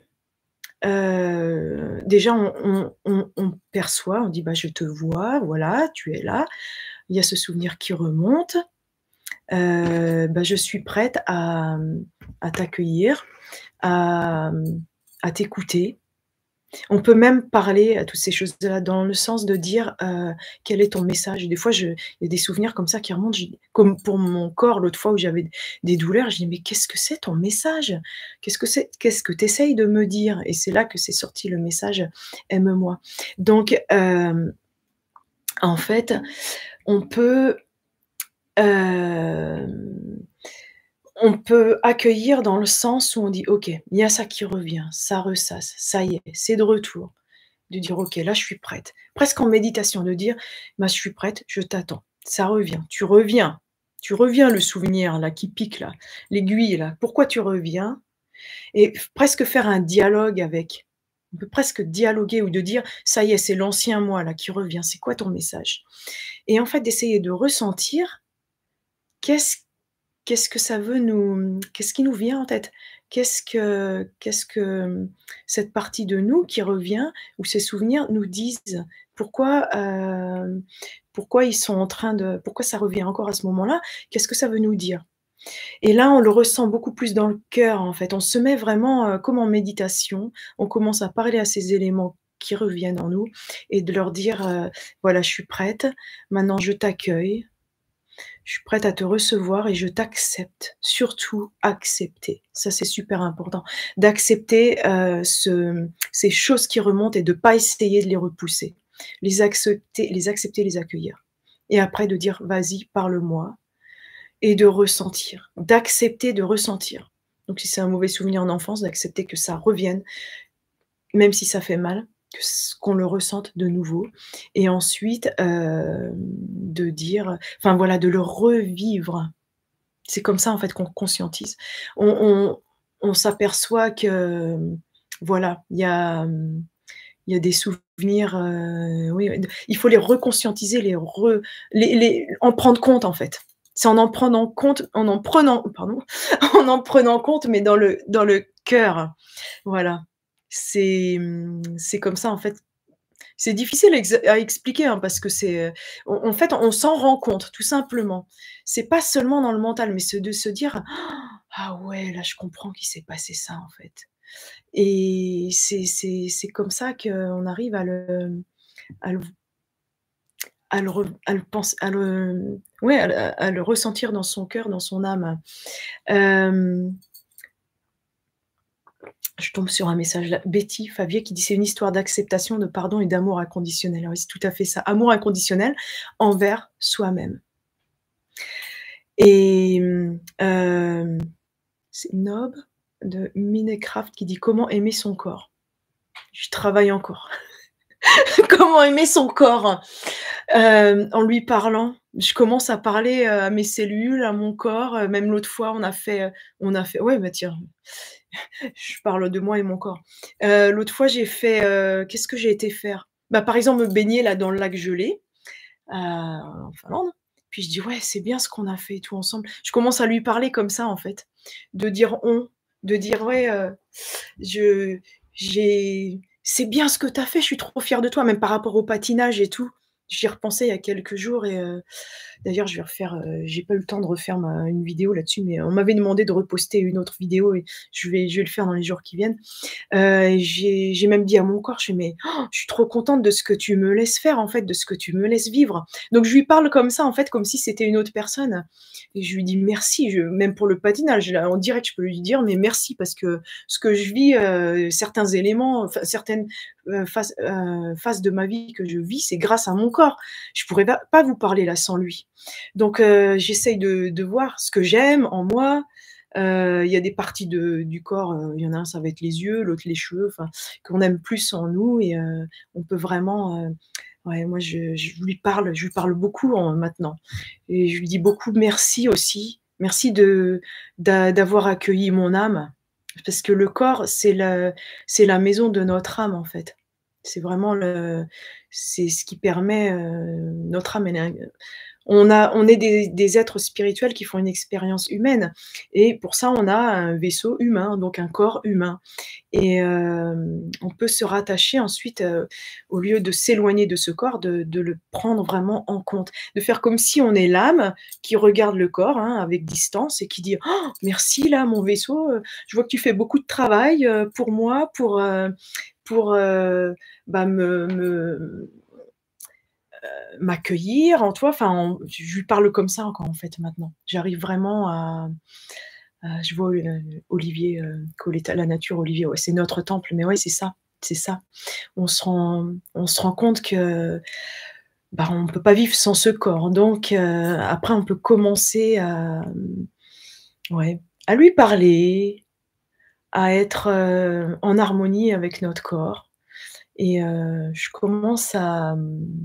Speaker 1: Déjà on perçoit, on dit: «Bah, je te vois, voilà, tu es là». Il y a ce souvenir qui remonte. Bah, je suis prête à t'accueillir, à, à t'écouter. On peut même parler à toutes ces choses-là dans le sens de dire, quel est ton message? Des fois, il y a des souvenirs comme ça qui remontent, je dis comme pour mon corps l'autre fois où j'avais des douleurs, je dis: «Mais qu'est-ce que c'est ton message? Qu'est-ce que c'est? Qu'est-ce que tu essayes de me dire?» Et c'est là que c'est sorti le message «Aime-moi». Donc, en fait, on peut, hem, on peut accueillir dans le sens où on dit: «OK, il y a ça qui revient, ça ressasse, ça y est, c'est de retour». De dire: «OK, là, je suis prête». Presque en méditation, de dire: «Bah, je suis prête, je t'attends». Ça revient, tu reviens le souvenir là qui pique là, l'aiguille là. Pourquoi tu reviens? Et presque faire un dialogue avec. On peut presque dialoguer, ou de dire: «Ça y est, c'est l'ancien moi là qui revient, c'est quoi ton message?» Et en fait, d'essayer de ressentir qu'est-ce qu'est-ce que ça veut qu'est-ce qui nous vient en tête? Qu'est-ce que cette partie de nous qui revient, ou ces souvenirs nous disent? Pourquoi, pourquoi ils sont en train de pourquoi ça revient encore à ce moment-là? Qu'est-ce que ça veut nous dire? Et là, on le ressent beaucoup plus dans le cœur, en fait. On se met vraiment, comme en méditation, on commence à parler à ces éléments qui reviennent en nous, et de leur dire, «Voilà, je suis prête, maintenant je t'accueille, je suis prête à te recevoir et je t'accepte». Surtout accepter, ça c'est super important, d'accepter, ces choses qui remontent, et de pas essayer de les repousser. Les accepter, les accueillir, et après de dire: «Vas-y, parle-moi», et de ressentir, d'accepter de ressentir. Donc si c'est un mauvais souvenir en enfance, d'accepter que ça revienne, même si ça fait mal, qu'on le ressente de nouveau, et ensuite, de dire, enfin voilà, de le revivre. C'est comme ça en fait qu'on conscientise. On s'aperçoit que, voilà, il y a des souvenirs, oui, il faut les reconscientiser, en prendre compte en fait. C'est en prenant compte, pardon, en prenant compte, mais dans le cœur. Voilà. C'est comme ça en fait. C'est difficile à expliquer, hein, parce que en fait, on s'en rend compte tout simplement. C'est pas seulement dans le mental, mais c'est de se dire: «Ah ouais, là je comprends qu'il s'est passé ça en fait». et c'est comme ça qu'on arrive à le à le penser, ouais, à le ressentir dans son cœur, dans son âme. Hem, je tombe sur un message là, Betty Favier qui dit: «C'est une histoire d'acceptation, de pardon et d'amour inconditionnel». Oui, c'est tout à fait ça, amour inconditionnel envers soi-même. Et c'est Nob de Minecraft qui dit: «Comment aimer son corps?» Je travaille encore. Comment aimer son corps? En lui parlant. Je commence à parler, à mes cellules, à mon corps, même l'autre fois on a fait ouais, bah, tiens, je parle de moi et mon corps. L'autre fois j'ai fait, qu'est-ce que j'ai été faire? Bah, par exemple, me baigner là dans le lac gelé, en Finlande. Puis je dis: «Ouais, c'est bien ce qu'on a fait et tout ensemble». Je commence à lui parler comme ça en fait, de dire «on», de dire: «Ouais, je j'ai c'est bien ce que tu as fait, je suis trop fière de toi», même par rapport au patinage et tout. J'y repensais il y a quelques jours et d'ailleurs je vais refaire, j'ai pas eu le temps de refaire une vidéo là-dessus, mais on m'avait demandé de reposter une autre vidéo et je vais le faire dans les jours qui viennent. J'ai même dit à mon corps, je fais: «Mais je suis trop contente de ce que tu me laisses faire en fait, de ce que tu me laisses vivre». Donc je lui parle comme ça en fait, comme si c'était une autre personne et je lui dis: «Merci», même pour le patinage, là, en direct, je peux lui dire: «Mais merci» parce que ce que je vis, certains éléments, enfin certaines, phases de ma vie que je vis, c'est grâce à mon corps. Je pourrais pas vous parler là sans lui. Donc j'essaye de voir ce que j'aime en moi. Il y a des parties du corps, il y en a un, ça va être les yeux, l'autre les cheveux, enfin, qu'on aime plus en nous et on peut vraiment, ouais, moi je lui parle beaucoup maintenant et je lui dis beaucoup merci aussi. Merci d'avoir accueilli mon âme, parce que le corps, c'est la maison de notre âme, en fait. C'est vraiment c'est ce qui permet, notre âme, elle est on est des êtres spirituels qui font une expérience humaine et pour ça, on a un vaisseau humain, donc un corps humain et on peut se rattacher ensuite, au lieu de s'éloigner de ce corps, de le prendre vraiment en compte. De faire comme si on est l'âme qui regarde le corps, hein, avec distance et qui dit: «Oh merci là, mon vaisseau, je vois que tu fais beaucoup de travail, pour moi, pour bah, m'accueillir en toi». Enfin, je lui parle comme ça encore en fait maintenant. J'arrive vraiment je vois, Olivier, Coletta, la nature, Olivier, ouais, c'est notre temple, mais ouais, c'est ça, c'est ça. On se rend compte que, bah, on ne peut pas vivre sans ce corps. Donc, après on peut commencer ouais, à lui parler, à être, en harmonie avec notre corps et je commence à,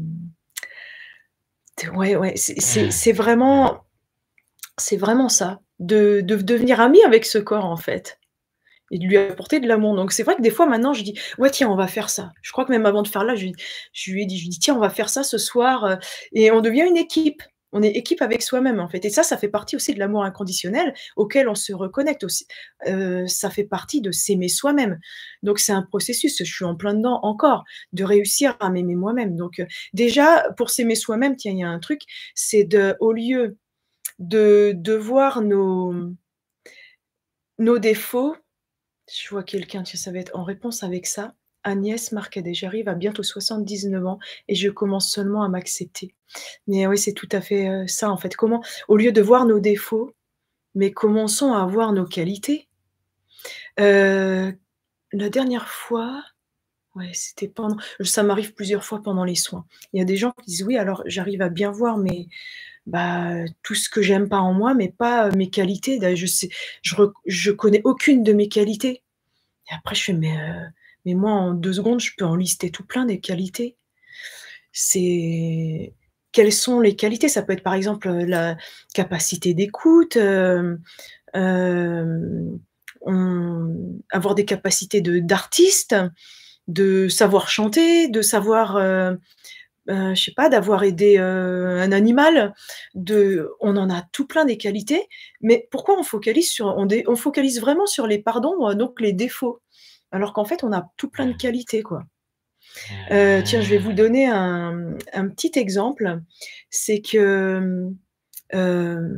Speaker 1: ouais, ouais, c'est vraiment ça, de devenir ami avec ce corps, en fait et de lui apporter de l'amour. Donc c'est vrai que des fois maintenant je dis: «Ouais tiens, on va faire ça». Je crois que même avant de faire là, je lui ai dit, je lui dis: «Tiens, on va faire ça ce soir», et on devient une équipe. On est équipe avec soi-même, en fait et ça fait partie aussi de l'amour inconditionnel auquel on se reconnecte aussi. Ça fait partie de s'aimer soi-même. Donc c'est un processus, je suis en plein dedans encore, de réussir à m'aimer moi-même. Donc déjà pour s'aimer soi-même, tiens, il y a un truc, c'est au lieu de voir nos défauts. Je vois quelqu'un, tiens, ça va être en réponse avec ça. Agnès Marcadet: «J'arrive à bientôt 79 ans et je commence seulement à m'accepter». Mais oui, c'est tout à fait, ça, en fait. Comment au lieu de voir nos défauts, mais commençons à voir nos qualités. Heu, la dernière fois, ouais, c'était pendant ça m'arrive plusieurs fois pendant les soins. Il y a des gens qui disent: «Oui, alors j'arrive à bien voir tout ce que j'aime pas en moi, mais pas, mes qualités». Je sais je connais aucune de mes qualités. Et après je fais: «Mais moi en 2 secondes, je peux en lister tout plein des qualités». C'est Quelles sont les qualités? Ça peut être par exemple, la capacité d'écoute, hem, avoir des capacités d'artiste, de savoir chanter, de savoir, je sais pas, d'avoir aidé, un animal, on en a tout plein des qualités, mais pourquoi on focalise vraiment sur les pardons, donc les défauts? Alors qu'en fait, on a tout plein de qualités, quoi. Tiens, je vais vous donner un petit exemple. C'est que,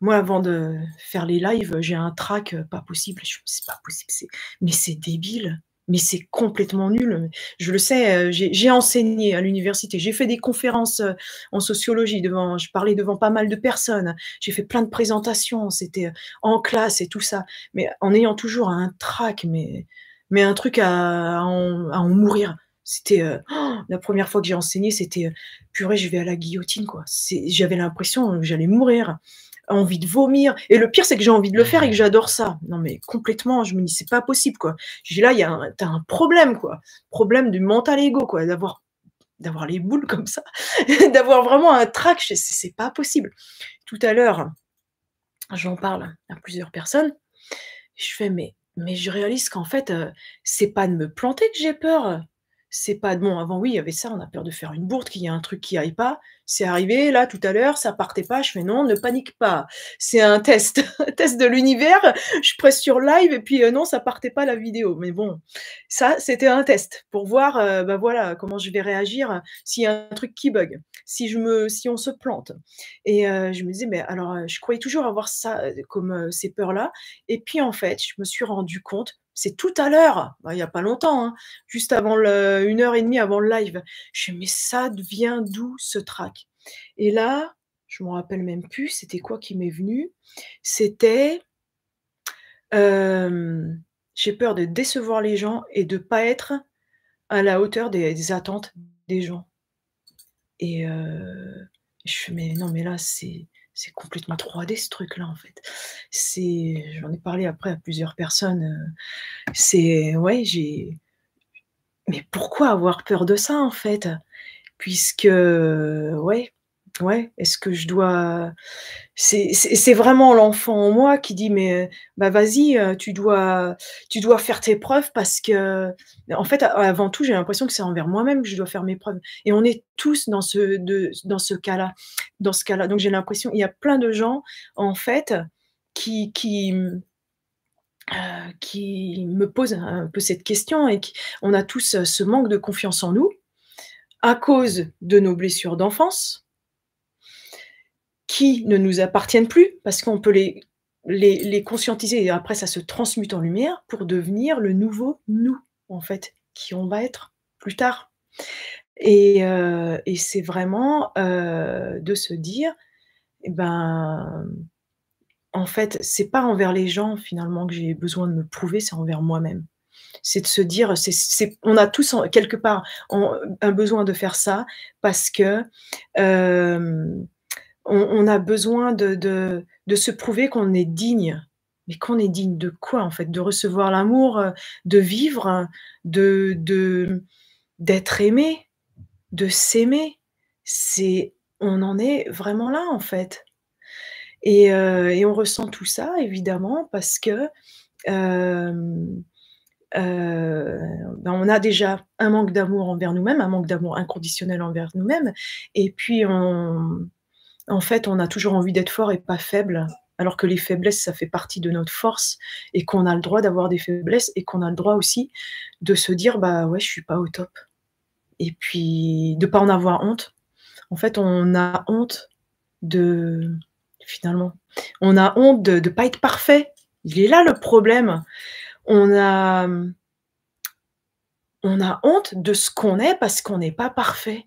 Speaker 1: Moi, avant de faire les lives, j'ai un trac, pas possible. Je me dis: «C'est pas possible, c'est débile, mais c'est complètement nul». Je le sais, j'ai enseigné à l'université, j'ai fait des conférences, en sociologie je parlais devant pas mal de personnes. J'ai fait plein de présentations, c'était, en classe et tout ça, mais en ayant toujours un trac, mais un truc à en mourir. C'était, la première fois que j'ai enseigné, c'était, purée, je vais à la guillotine, quoi. J'avais l'impression que j'allais mourir. Envie de vomir et le pire, c'est que j'ai envie de le faire et que j'adore ça. Non, mais complètement, je me dis: «C'est pas possible, quoi». Je dis: «Là, il y a un tu as un problème, quoi. Problème du mental ego, quoi, d'avoir les boules comme ça, d'avoir vraiment un trac». Je fais: «C'est pas possible». Tout à l'heure, j'en parle à plusieurs personnes. Je fais: «Mais je réalise qu'en fait, c'est pas de me planter que j'ai peur, c'est pas de» bon, avant oui, il y avait ça, on a peur de faire une bourde, qu'il y ait un truc qui aille pas. C'est arrivé là tout à l'heure, ça partait pas, je fais: «Non, ne panique pas, c'est un test, un test de l'univers». Je presse sur live et puis, non, ça partait pas la vidéo. Mais bon, ça, c'était un test pour voir, bah, voilà, comment je vais réagir, s'il y a un truc qui bug, si on se plante et je me disais: «Mais alors, je croyais toujours avoir ça, comme, ces peurs-là et puis en fait, je me suis rendu compte, c'est tout à l'heure, bah, il y a pas longtemps, hein, juste avant 1 heure et demie avant le live. Je fais: «Mais ça vient d'où ce trac?» Et là, je m'en rappelle même plus, c'était quoi qui m'est venu? C'était, j'ai peur de décevoir les gens et de pas être à la hauteur des attentes des gens et je fais: «Mais non, mais là, c'est complètement 3D ce truc-là, en fait». J'en ai parlé après à plusieurs personnes, c'est ouais, mais pourquoi avoir peur de ça, en fait? Puisque ouais, ouais, est-ce que je dois c'est vraiment l'enfant en moi qui dit: «Mais, bah, vas-y, tu dois faire tes preuves parce que» en fait, avant tout, j'ai l'impression que c'est envers moi-même que je dois faire mes preuves et on est tous dans ce cas-là dans ce cas-là. Donc j'ai l'impression il y a plein de gens, en fait, qui, qui me posent un peu cette question et qui on a tous, ce manque de confiance en nous à cause de nos blessures d'enfance qui ne nous appartiennent plus parce qu'on peut les conscientiser et après ça se transmute en lumière pour devenir le nouveau nous, en fait, qui on va être plus tard et c'est vraiment, de se dire et ben, en fait, c'est pas envers les gens finalement que j'ai besoin de me prouver, c'est envers moi-même. C'est de se dire, on a tous en quelque part un besoin de faire ça parce que, hem on a besoin de se prouver qu'on est digne. Mais qu'on est digne de quoi, en fait? De recevoir l'amour, de vivre, d'être aimé, de s'aimer. On en est vraiment là, en fait et on ressent tout ça évidemment parce que, hem, ben, on a déjà un manque d'amour envers nous-mêmes, un manque d'amour inconditionnel envers nous-mêmes et puis en fait, on a toujours envie d'être fort et pas faible, alors que les faiblesses, ça fait partie de notre force et qu'on a le droit d'avoir des faiblesses et qu'on a le droit aussi de se dire: «Bah, ouais, je suis pas au top» et puis de pas en avoir honte. En fait, on a honte de finalement, on a honte de pas être parfait. Il est là le problème. On a, on a honte de ce qu'on est parce qu'on n'est pas parfait.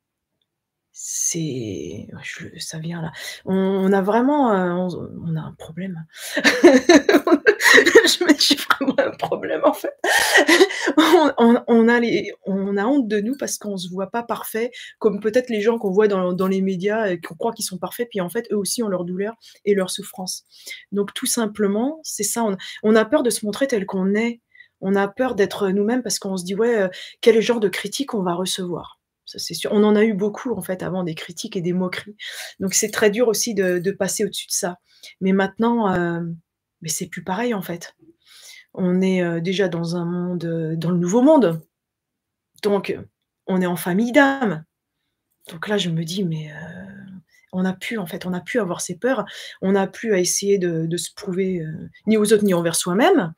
Speaker 1: C'est ça vient là. On a vraiment, on a un problème. Je me dis vraiment un problème en fait. On a honte de nous parce qu'on se voit pas parfait, comme peut-être les gens qu'on voit dans les médias et qu'on croit qu'ils sont parfaits, puis en fait, eux aussi ont leurs douleurs et leurs souffrances. Donc tout simplement, c'est ça, on a peur de se montrer tel qu'on est. On a peur d'être nous-mêmes parce qu'on se dit: «Ouais, quel genre de critique on va recevoir?» Ça, c'est sûr. On en a eu beaucoup en fait avant, des critiques et des moqueries. Donc c'est très dur aussi de passer au-dessus de ça. Mais maintenant, mais c'est plus pareil en fait. On est, déjà dans un monde, dans le nouveau monde. Donc, on est en famille d'âmes. Donc là, je me dis: «Mais, on n'a plus en fait, on n'a plus à avoir ces peurs. On n'a plus à essayer de se prouver, ni aux autres ni envers soi-même».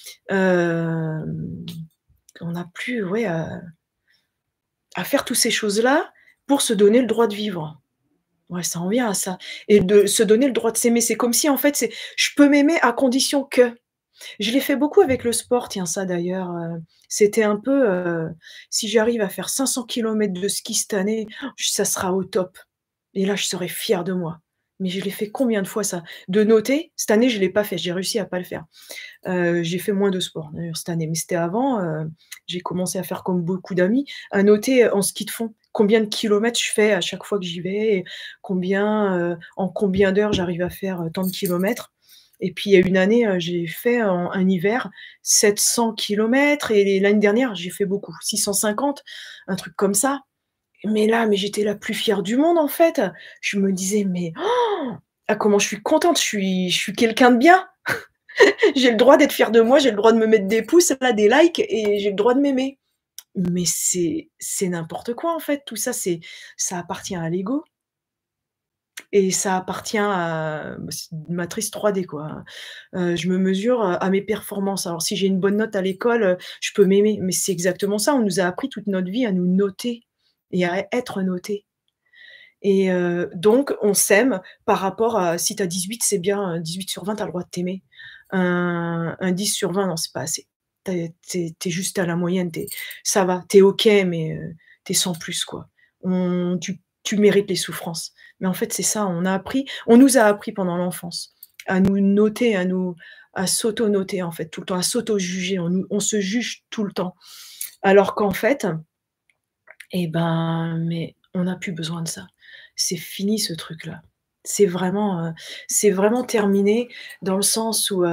Speaker 1: Hem, on n'a plus, ouais, à faire toutes ces choses-là pour se donner le droit de vivre. Ouais, ça en vient à ça et de se donner le droit de s'aimer. C'est comme si, en fait, c'est je peux m'aimer à condition que. Je l'ai fait beaucoup avec le sport, tiens, ça d'ailleurs, c'était un peu, si j'arrive à faire 500 kilomètres de ski cette année, ça sera au top et là, je serai fière de moi. Mais je l'ai fait combien de fois ça? De noter, cette année, je l'ai pas fait, j'ai réussi à pas le faire. J'ai fait moins de sport d'ailleurs cette année, mais c'était avant, j'ai commencé à faire comme beaucoup d'amis, à noter, en ski de fond, combien de kilomètres je fais à chaque fois que j'y vais et en combien d'heures j'arrive à faire, tant de kilomètres et puis il y a une année, j'ai fait en un hiver 700 kilomètres et l'année dernière, j'ai fait beaucoup, 650, un truc comme ça. Mais j'étais la plus fière du monde en fait. Je me disais: «Mais, ah comment je suis contente, je suis quelqu'un de bien!» J'ai le droit d'être fière de moi, j'ai le droit de me mettre des pouces là, des likes et j'ai le droit de m'aimer. Mais c'est n'importe quoi en fait, tout ça, ça appartient à l'ego et ça appartient à c'est une matrice 3D quoi. Je me mesure, à mes performances. Alors si j'ai une bonne note à l'école, je peux m'aimer, mais c'est exactement ça, on nous a appris toute notre vie à nous noter et à être notés et donc on s'aime par rapport à si tu as 18, c'est bien, 18/20, tu as le droit de t'aimer. Un 10/20, non, c'est pas assez. Tu es juste à la moyenne, ça va, tu es OK, mais tu es sans plus, quoi. Tu mérites les souffrances. Mais en fait, c'est ça, on nous a appris pendant l'enfance à nous noter, à s'auto-noter, en fait, tout le temps, à s'auto-juger. On se juge tout le temps. Alors qu'en fait, eh ben, mais on n'a plus besoin de ça. C'est fini ce truc-là. C'est vraiment terminé dans le sens où,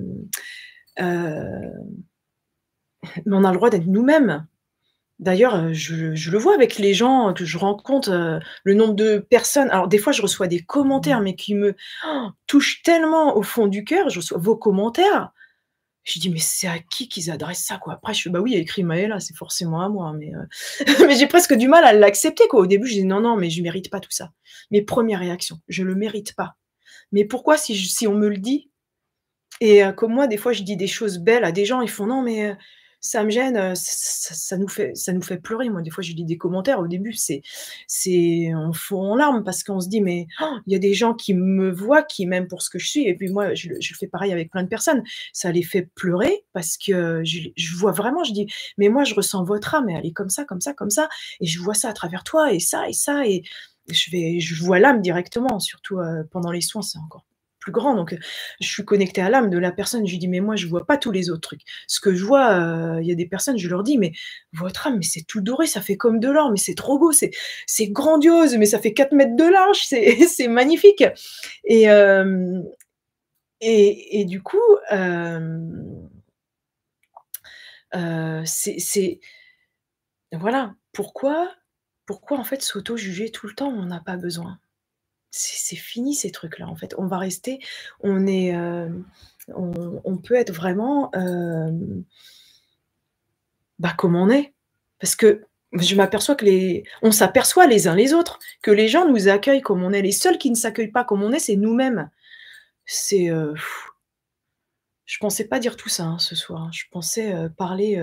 Speaker 1: heu, on a le droit d'être nous-mêmes. D'ailleurs, je le vois avec les gens que je rencontre, le nombre de personnes alors des fois je reçois des commentaires, mais qui me touchent tellement au fond du cœur. Je reçois vos commentaires. Je dis: «Mais c'est à qui qu'ils adressent ça, quoi?» Après je fais: «Bah oui, il y a écrit Maëlla, c'est forcément à moi», mais mais j'ai presque du mal à l'accepter, quoi. Au début, je dis: «Non, non, mais je mérite pas tout ça». Mes premières réactions: «Je le mérite pas». Mais pourquoi si on me le dit et comme moi, des fois, je dis des choses belles à des gens, ils font: «Non, mais ça me gêne, ça nous fait pleurer». Moi, des fois, je lis des commentaires, au début, on fond en larmes parce qu'on se dit: «Mais il y a des gens qui me voient, qui m'aiment pour ce que je suis» et puis moi, je fais pareil avec plein de personnes. Ça les fait pleurer parce que je vois vraiment, je dis: «Mais moi, je ressens votre âme, elle est comme ça, comme ça, comme ça et je vois ça à travers toi et ça» et je vois l'âme directement, surtout, pendant les soins, c'est encore plus grand donc je suis connectée à l'âme de la personne. Je lui dis: «Mais moi, je vois pas tous les autres trucs. Ce que je vois, il y a des personnes, je leur dis: «Mais votre âme, mais c'est tout doré, ça fait comme de l'or, mais c'est trop beau, c'est grandiose, mais ça fait 4 mètres de large, c'est c'est magnifique» et hem et du coup, c'est voilà, pourquoi en fait s'auto-juger tout le temps? On n'a pas besoin. C'est fini ces trucs-là, en fait. On va rester on est, on peut être vraiment, bah, comme on est. Parce que je m'aperçois on s'aperçoit les uns les autres que les gens nous accueillent comme on est. Les seuls qui ne s'accueillent pas comme on est, c'est nous-mêmes. C'est, je pensais pas dire tout ça, hein, ce soir, hein. Je pensais, parler,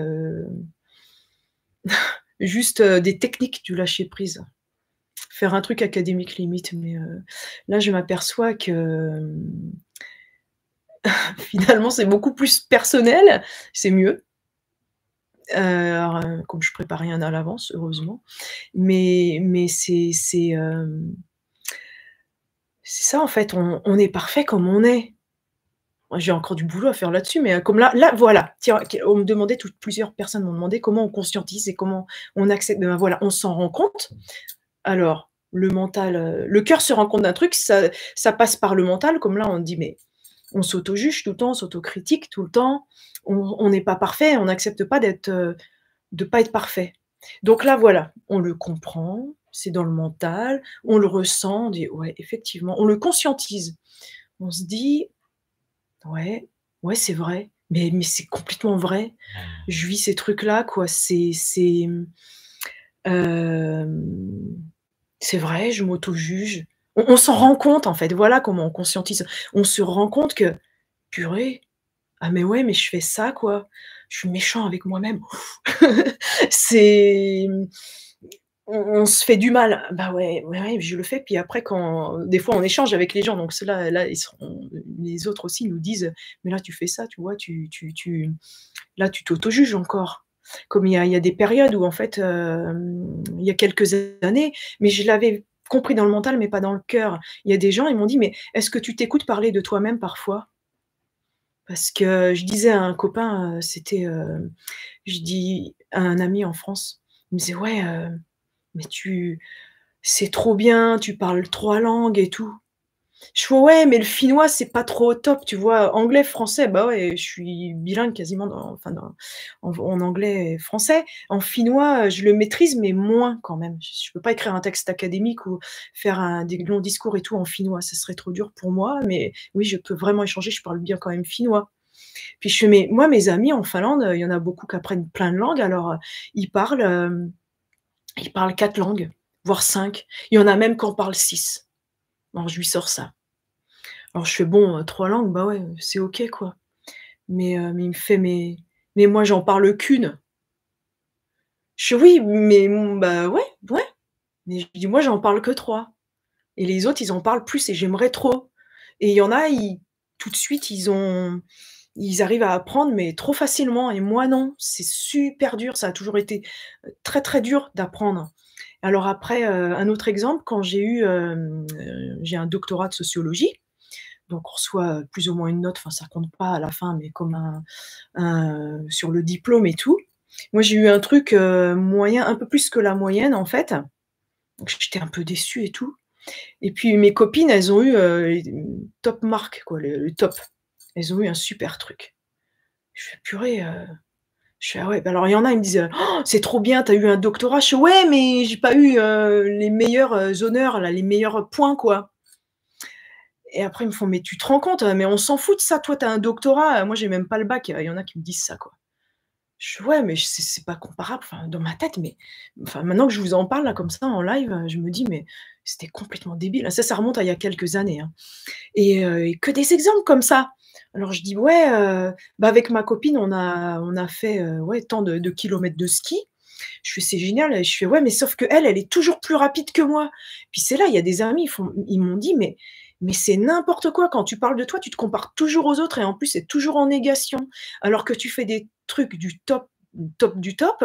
Speaker 1: juste, des techniques du lâcher prise. Faire un truc académique limite, mais là je m'aperçois que, finalement c'est beaucoup plus personnel, c'est mieux. Alors, comme je prépare rien à l'avance, heureusement. Mais c'est ça en fait, on est parfait comme on est. Moi j'ai encore du boulot à faire là-dessus, mais comme là voilà, tiens, on me demandait plusieurs personnes m'ont demandé comment on conscientise et comment on accepte, ben voilà, on s'en rend compte. Alors, le mental, le cœur se rend compte d'un truc, ça passe par le mental, comme là on dit: «Mais on s'auto-juge tout le temps, on s'autocritique tout le temps, on n'est pas parfait, on n'accepte pas de pas être parfait». Donc là, voilà, on le comprend, c'est dans le mental, on le ressent, on dit: «Ouais, effectivement», on le conscientise. On se dit: «Ouais, ouais, c'est vrai, mais c'est complètement vrai. Je vis ces trucs-là, quoi, c'est vrai, je m'auto-juge». On s'en rend compte, en fait, voilà comment on conscientise. On se rend compte que: «Purée, ah mais ouais, mais je fais ça, quoi. Je suis méchant avec moi-même». C'est on se fait du mal. Bah ouais, ouais, ouais, je le fais, puis après quand des fois on échange avec les gens, donc ceux-là, là, ils seront les autres aussi nous disent: «Mais là tu fais ça, tu vois, là tu t'auto-juges encore». Comme il y a des périodes où en fait, il y a quelques années, mais je l'avais compris dans le mental, mais pas dans le cœur. Il y a des gens, ils m'ont dit: «Mais est-ce que tu t'écoutes parler de toi-même parfois?» Parce que je disais à un copain, je dis à un ami en France, il me disait: «Ouais, mais c'est trop bien, tu parles 3 langues et tout». Je fais: «Ouais, mais le finnois, c'est pas trop au top, tu vois? Anglais, français, bah, ouais, je suis bilingue quasiment en anglais et français. En finnois, je le maîtrise, mais moins quand même. Je peux pas écrire un texte académique ou faire des longs discours et tout en finnois, ce serait trop dur pour moi, mais oui, je peux vraiment échanger, je parle bien quand même finnois». Puis je fais: «Mais moi, mes amis en Finlande, il y en a beaucoup qui apprennent plein de langues, alors, ils parlent, ils parlent 4 langues, voire 5. Il y en a même qui en parlent 6». Alors je lui sors ça. Alors je fais: «Bon, 3 langues, bah ouais, c'est OK quoi». Mais il me fait: «Mais moi j'en parle qu'1». Je fais: «Oui, mais bah ouais, ouais». Mais je dis: «Moi j'en parle que 3 et les autres ils en parlent plus et j'aimerais trop». Et il y en a, ils tout de suite ils arrivent à apprendre mais trop facilement et moi non. C'est super dur, ça a toujours été, très, très dur d'apprendre. Alors après, un autre exemple, quand j'ai un doctorat de sociologie, donc on reçoit, plus ou moins une note, enfin ça compte pas à la fin, mais comme sur le diplôme et tout. Moi j'ai eu un truc, moyen, un peu plus que la moyenne en fait, donc j'étais un peu déçue et tout. Et puis mes copines, elles ont eu, top marque quoi, le top. Elles ont eu un super truc. Je fais: «Purée», je fais: «Ah ouais», bah alors il y en a, ils me disent: «Oh, c'est trop bien, tu as eu un doctorat». Je fais: «Ouais, mais j'ai pas eu, les meilleurs, honneurs là, les meilleurs points quoi». Et après ils me font: «Mais tu te rends compte, mais on s'en fout de ça, toi tu as un doctorat, moi j'ai même pas le bac». Il y en a qui me disent ça quoi. Je fais: «Ouais, mais c'est pas comparable», enfin dans ma tête, mais enfin maintenant que je vous en parle là comme ça en live, je me dis: «Mais c'était complètement débile». Ça remonte à il y a quelques années, hein. Et que des exemples comme ça. Alors je dis: «Ouais, bah, avec ma copine, on a fait, ouais, tant de kilomètres de ski». Je fais: «C'est génial», je fais: «Ouais, mais sauf qu'elle, elle est toujours plus rapide que moi». Puis c'est là, il y a des amis, ils m'ont dit: «Mais c'est n'importe quoi, quand tu parles de toi, tu te compares toujours aux autres et en plus, c'est toujours en négation. Alors que tu fais des trucs du top, top du top,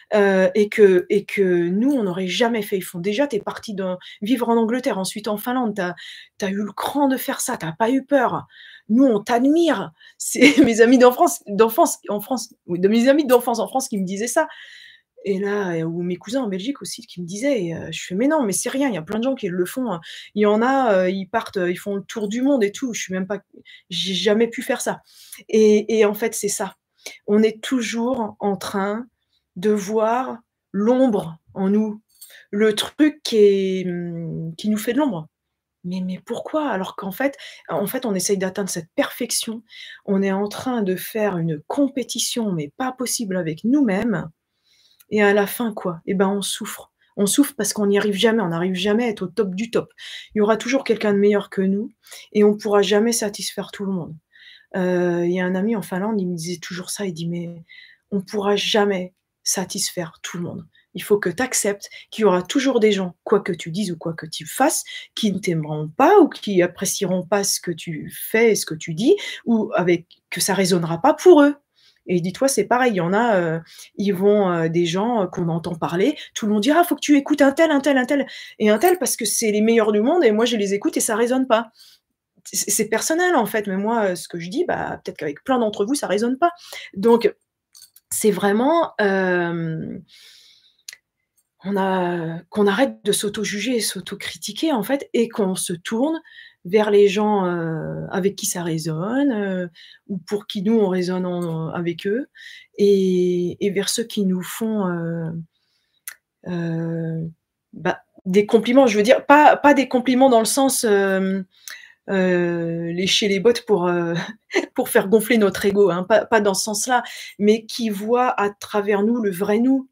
Speaker 1: et que nous, on n'aurait jamais fait». Ils font: «Déjà, tu es partie vivre en Angleterre, ensuite en Finlande, tu as eu le cran de faire ça, tu as pas eu peur. Nous, on t'admire». C'est mes amis d'enfance en France, oui, de mes amis d'enfance en France qui me disaient ça. Et là, ou mes cousins en Belgique aussi qui me disaient, et je fais: «Mais non, mais c'est rien, il y a plein de gens qui le font, hein». Il y en a, ils partent, ils font le tour du monde et tout, je suis même pas j'ai jamais pu faire ça. Et en fait, c'est ça. On est toujours en train de voir l'ombre en nous, le truc qui nous fait de l'ombre. Mais pourquoi? Alors qu'en fait, on essaye d'atteindre cette perfection. On est en train de faire une compétition, mais pas possible avec nous-mêmes, et à la fin quoi? Et ben, on souffre. On souffre parce qu'on n'y arrive jamais, on n'arrive jamais à être au top du top. Il y aura toujours quelqu'un de meilleur que nous et on pourra jamais satisfaire tout le monde. Il y a un ami en Finlande, il me disait toujours ça, il dit: «Mais on pourra jamais satisfaire tout le monde. Il faut que tu acceptes qu'il y aura toujours des gens, quoi que tu dises ou quoi que tu fasses, qui ne t'aimeront pas ou qui apprécieront pas ce que tu fais et ce que tu dis, ou avec que ça résonnera pas pour eux». Et dis-toi, c'est pareil, il y en a, ils vont, des gens, qu'on entend parler, tout le monde dit: «Ah, faut que tu écoutes un tel, un tel, un tel et un tel parce que c'est les meilleurs du monde», et moi je les écoute et ça résonne pas. C'est personnel en fait, mais moi, ce que je dis, bah, peut-être qu'avec plein d'entre vous, ça résonne pas. Donc c'est vraiment, qu'on arrête de s'auto-juger et s'auto-critiquer en fait, et qu'on se tourne vers les gens, avec qui ça résonne, ou pour qui nous on résonne avec eux, et vers ceux qui nous font, bah, des compliments. Je veux dire, pas des compliments dans le sens, lécher les bottes pour, pour faire gonfler notre ego, hein, pas dans ce sens-là, mais qui voient à travers nous le vrai nous,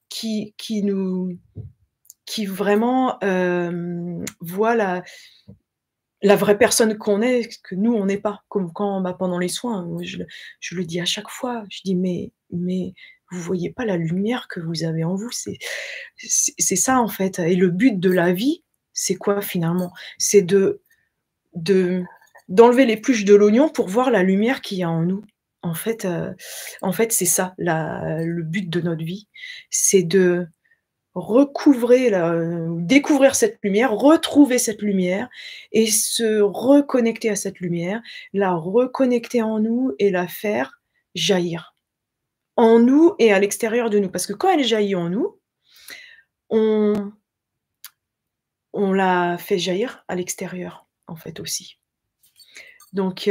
Speaker 1: qui vraiment, voient la vraie personne qu'on est, que nous on n'est pas. Comme quand, bah, pendant les soins, moi je le dis à chaque fois, je dis: «Mais vous voyez pas la lumière que vous avez en vous. C'est ça, en fait, et le but de la vie, c'est quoi finalement? C'est de d'enlever les pluches de l'oignon pour voir la lumière qu'il y a en nous. En fait, heu, en fait, c'est ça le but de notre vie, c'est de recouvrer découvrir cette lumière, retrouver cette lumière et se reconnecter à cette lumière, la reconnecter en nous et la faire jaillir. En nous et à l'extérieur de nous. Parce que quand elle jaillit en nous, on la fait jaillir à l'extérieur, en fait, aussi. Donc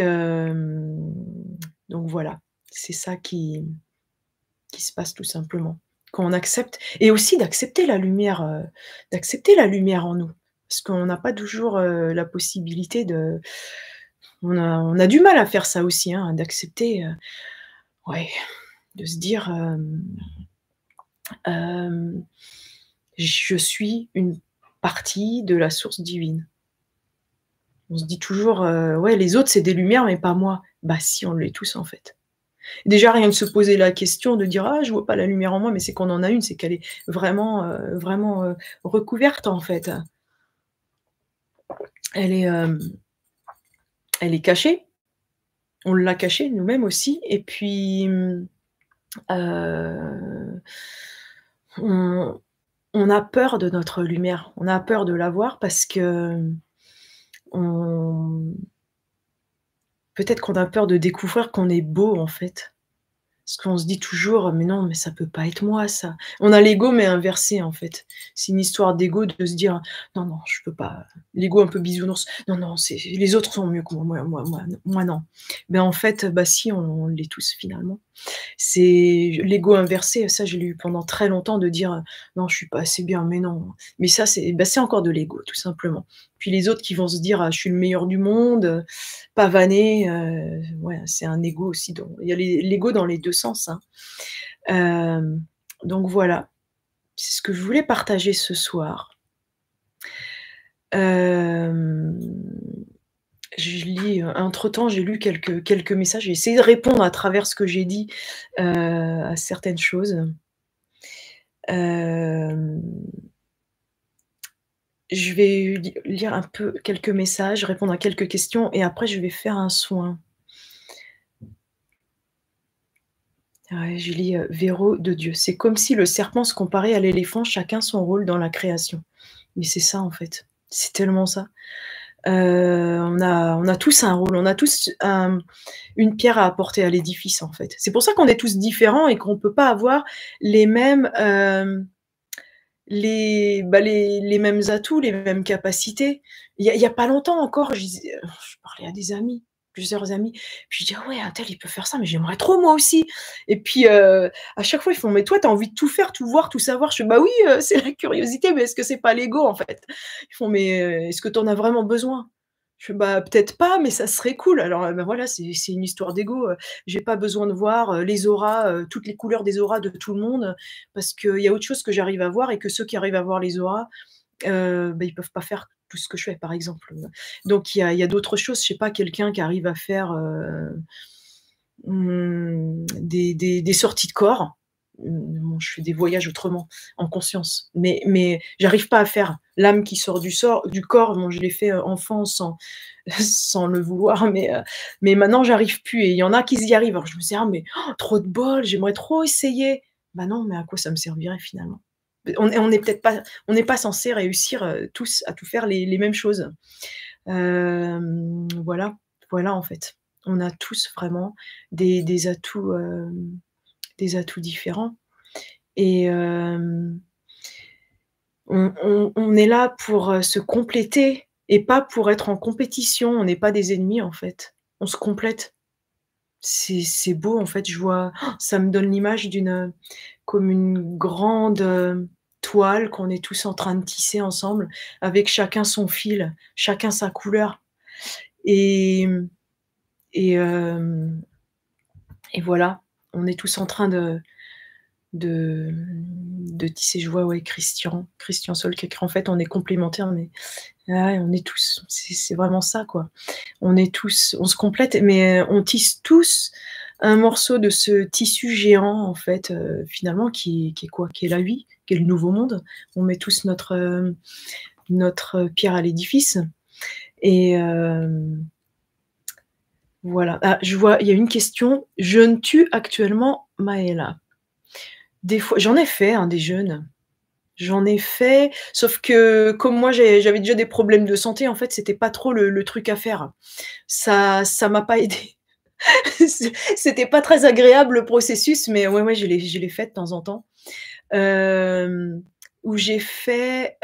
Speaker 1: donc voilà, c'est ça qui se passe tout simplement. Quand on accepte et aussi d'accepter la lumière en nous. Parce qu'on n'a pas toujours, la possibilité de on a du mal à faire ça aussi, hein, d'accepter, ouais, de se dire, hem: «Je suis une partie de la source divine». On se dit toujours, «Ouais, les autres, c'est des lumières, mais pas moi». Bah si, on l'est tous, en fait. Déjà, rien de se poser la question de dire: «Ah, je vois pas la lumière en moi», mais c'est qu'on en a une, c'est qu'elle est vraiment, recouverte, en fait. Elle est, elle est cachée, on l'a cachée nous-mêmes aussi et puis, on on a peur de notre lumière. On a peur de la voir parce que, on peut-être qu'on a peur de découvrir qu'on est beau, en fait. Parce qu'on se dit toujours: «Mais non, mais ça peut pas être moi ça». On a l'ego mais inversé en fait. C'est une histoire d'ego de se dire: «Non, non, je peux pas». L'ego un peu bisounours: «Non, non, c'est les autres sont mieux que moi non». Ben en fait, bah si, on l'est tous finalement. C'est l'ego inversé, ça je l'ai eu pendant très longtemps de dire: «Non, je suis pas assez bien», mais non. Mais ça c'est encore de l'ego tout simplement. Puis les autres qui vont se dire: «Ah, je suis le meilleur du monde», pavaner, ouais, c'est un ego aussi donc il y a l'ego dans les 2 sens, hein. Donc voilà, c'est ce que je voulais partager ce soir. Hem, je lis, entre-temps, j'ai lu quelques messages. J'ai essayé de répondre à travers ce que j'ai dit, à certaines choses. Hem, je vais lire un peu quelques messages, répondre à quelques questions et après je vais faire un soin. Ouais, je lis, Véro de Dieu. C'est comme si le serpent se comparait à l'éléphant, chacun son rôle dans la création. Mais c'est ça, en fait. C'est tellement ça. On a tous un rôle, on a tous une pierre à apporter à l'édifice, en fait. C'est pour ça qu'on est tous différents et qu'on peut pas avoir les mêmes, les mêmes atouts, les mêmes capacités. Il y a pas longtemps encore, je parlais à des amis, plusieurs amis, puis je dis: «Ah ouais, untel il peut faire ça, mais j'aimerais trop moi aussi» et puis, à chaque fois ils font: «Mais toi tu as envie de tout faire, tout voir, tout savoir». Je fais: «Bah oui, c'est la curiosité, mais est-ce que c'est pas l'ego en fait?» Ils font: «Mais, est-ce que tu en as vraiment besoin?» Je fais: «Bah peut-être pas, mais ça serait cool». Alors, bah voilà, c'est une histoire d'ego, j'ai pas besoin de voir, les auras, toutes les couleurs des auras de tout le monde, parce qu'il y a autre chose que j'arrive à voir et que ceux qui arrivent à voir les auras, bah, ils peuvent pas faire tout ce que je fais, par exemple. Donc il y a d'autres choses, je sais pas, quelqu'un qui arrive à faire, des sorties de corps. Bon, je fais des voyages autrement, en conscience, mais j'arrive pas à faire l'âme qui sort du corps. Bon, je l'ai fait, enfant sans sans le vouloir, mais maintenant j'arrive plus et il y en a qui y arrivent. Alors je me dis: «Ah mais trop de bol, j'aimerais trop essayer». Bah non, mais à quoi ça me servirait finalement? On est peut-être pas on n'est pas censés réussir, tous à tout faire les mêmes choses. Voilà, voilà en fait. On a tous vraiment des atouts différents et on est là pour, se compléter et pas pour être en compétition. On n'est pas des ennemis en fait. On se complète. C'est beau en fait, je vois ça me donne l'image comme une grande, toile qu'on est tous en train de tisser ensemble avec chacun son fil, chacun sa couleur et et hem et voilà, on est tous en train de tisser. Je vois, ouais, Christian Sol qui écrit: «En fait, on est complémentaires, mais» ouais, on est tous c'est vraiment ça, quoi. On est tous on se complète, mais on tisse tous, un morceau de ce tissu géant, en fait, finalement, qui est quoi? Qui est la vie, qui est le nouveau monde. On met tous notre pierre à l'édifice et voilà. Ah, je vois, il y a une question: «Jeûnes-tu actuellement, Maëla?» Des fois j'en ai fait, hein, des jeûnes. J'en ai fait, sauf que comme moi j'avais déjà des problèmes de santé, en fait, c'était pas trop le truc à faire. Ça m'a pas aidée. C'était pas très agréable le processus, mais ouais, ouais, je l'ai fait de temps en temps. Hem, où j'ai fait,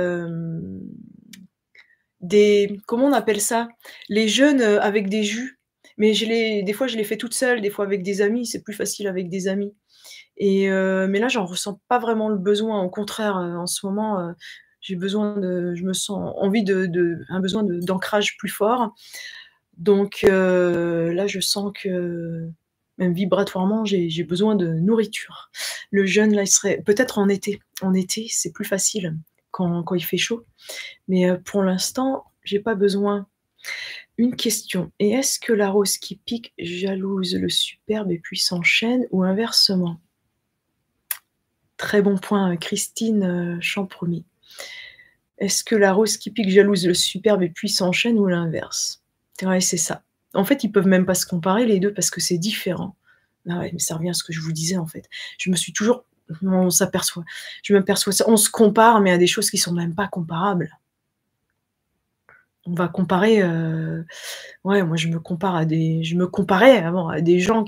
Speaker 1: des comment on appelle ça? Les jeûnes, avec des jus. Mais des fois je les fais toute seule, des fois avec des amis, c'est plus facile avec des amis. Et mais là, j'en ressens pas vraiment le besoin. Au contraire, en ce moment, j'ai besoin je me sens envie un besoin d'ancrage plus fort. Donc là, je sens que même vibratoirement, j'ai besoin de nourriture. Le jeûne, là, il serait peut-être en été. En été, c'est plus facile quand il fait chaud. Mais pour l'instant, j'ai pas besoin. Une question: et est-ce que la rose qui pique jalouse le superbe et puissant chêne ou inversement? Très bon point, Christine, Champromy. Est-ce que la rose qui pique jalouse le superbe et puissant chêne ou l'inverse? Ouais, c'est ça. En fait, ils peuvent même pas se comparer les 2 parce que c'est différent. Ah ouais, mais ça revient à ce que je vous disais, en fait. Je me suis toujours on s'aperçoit je m'aperçois ça. On se compare, mais à des choses qui sont même pas comparables. On va comparer, ouais, moi je me comparais avant à des gens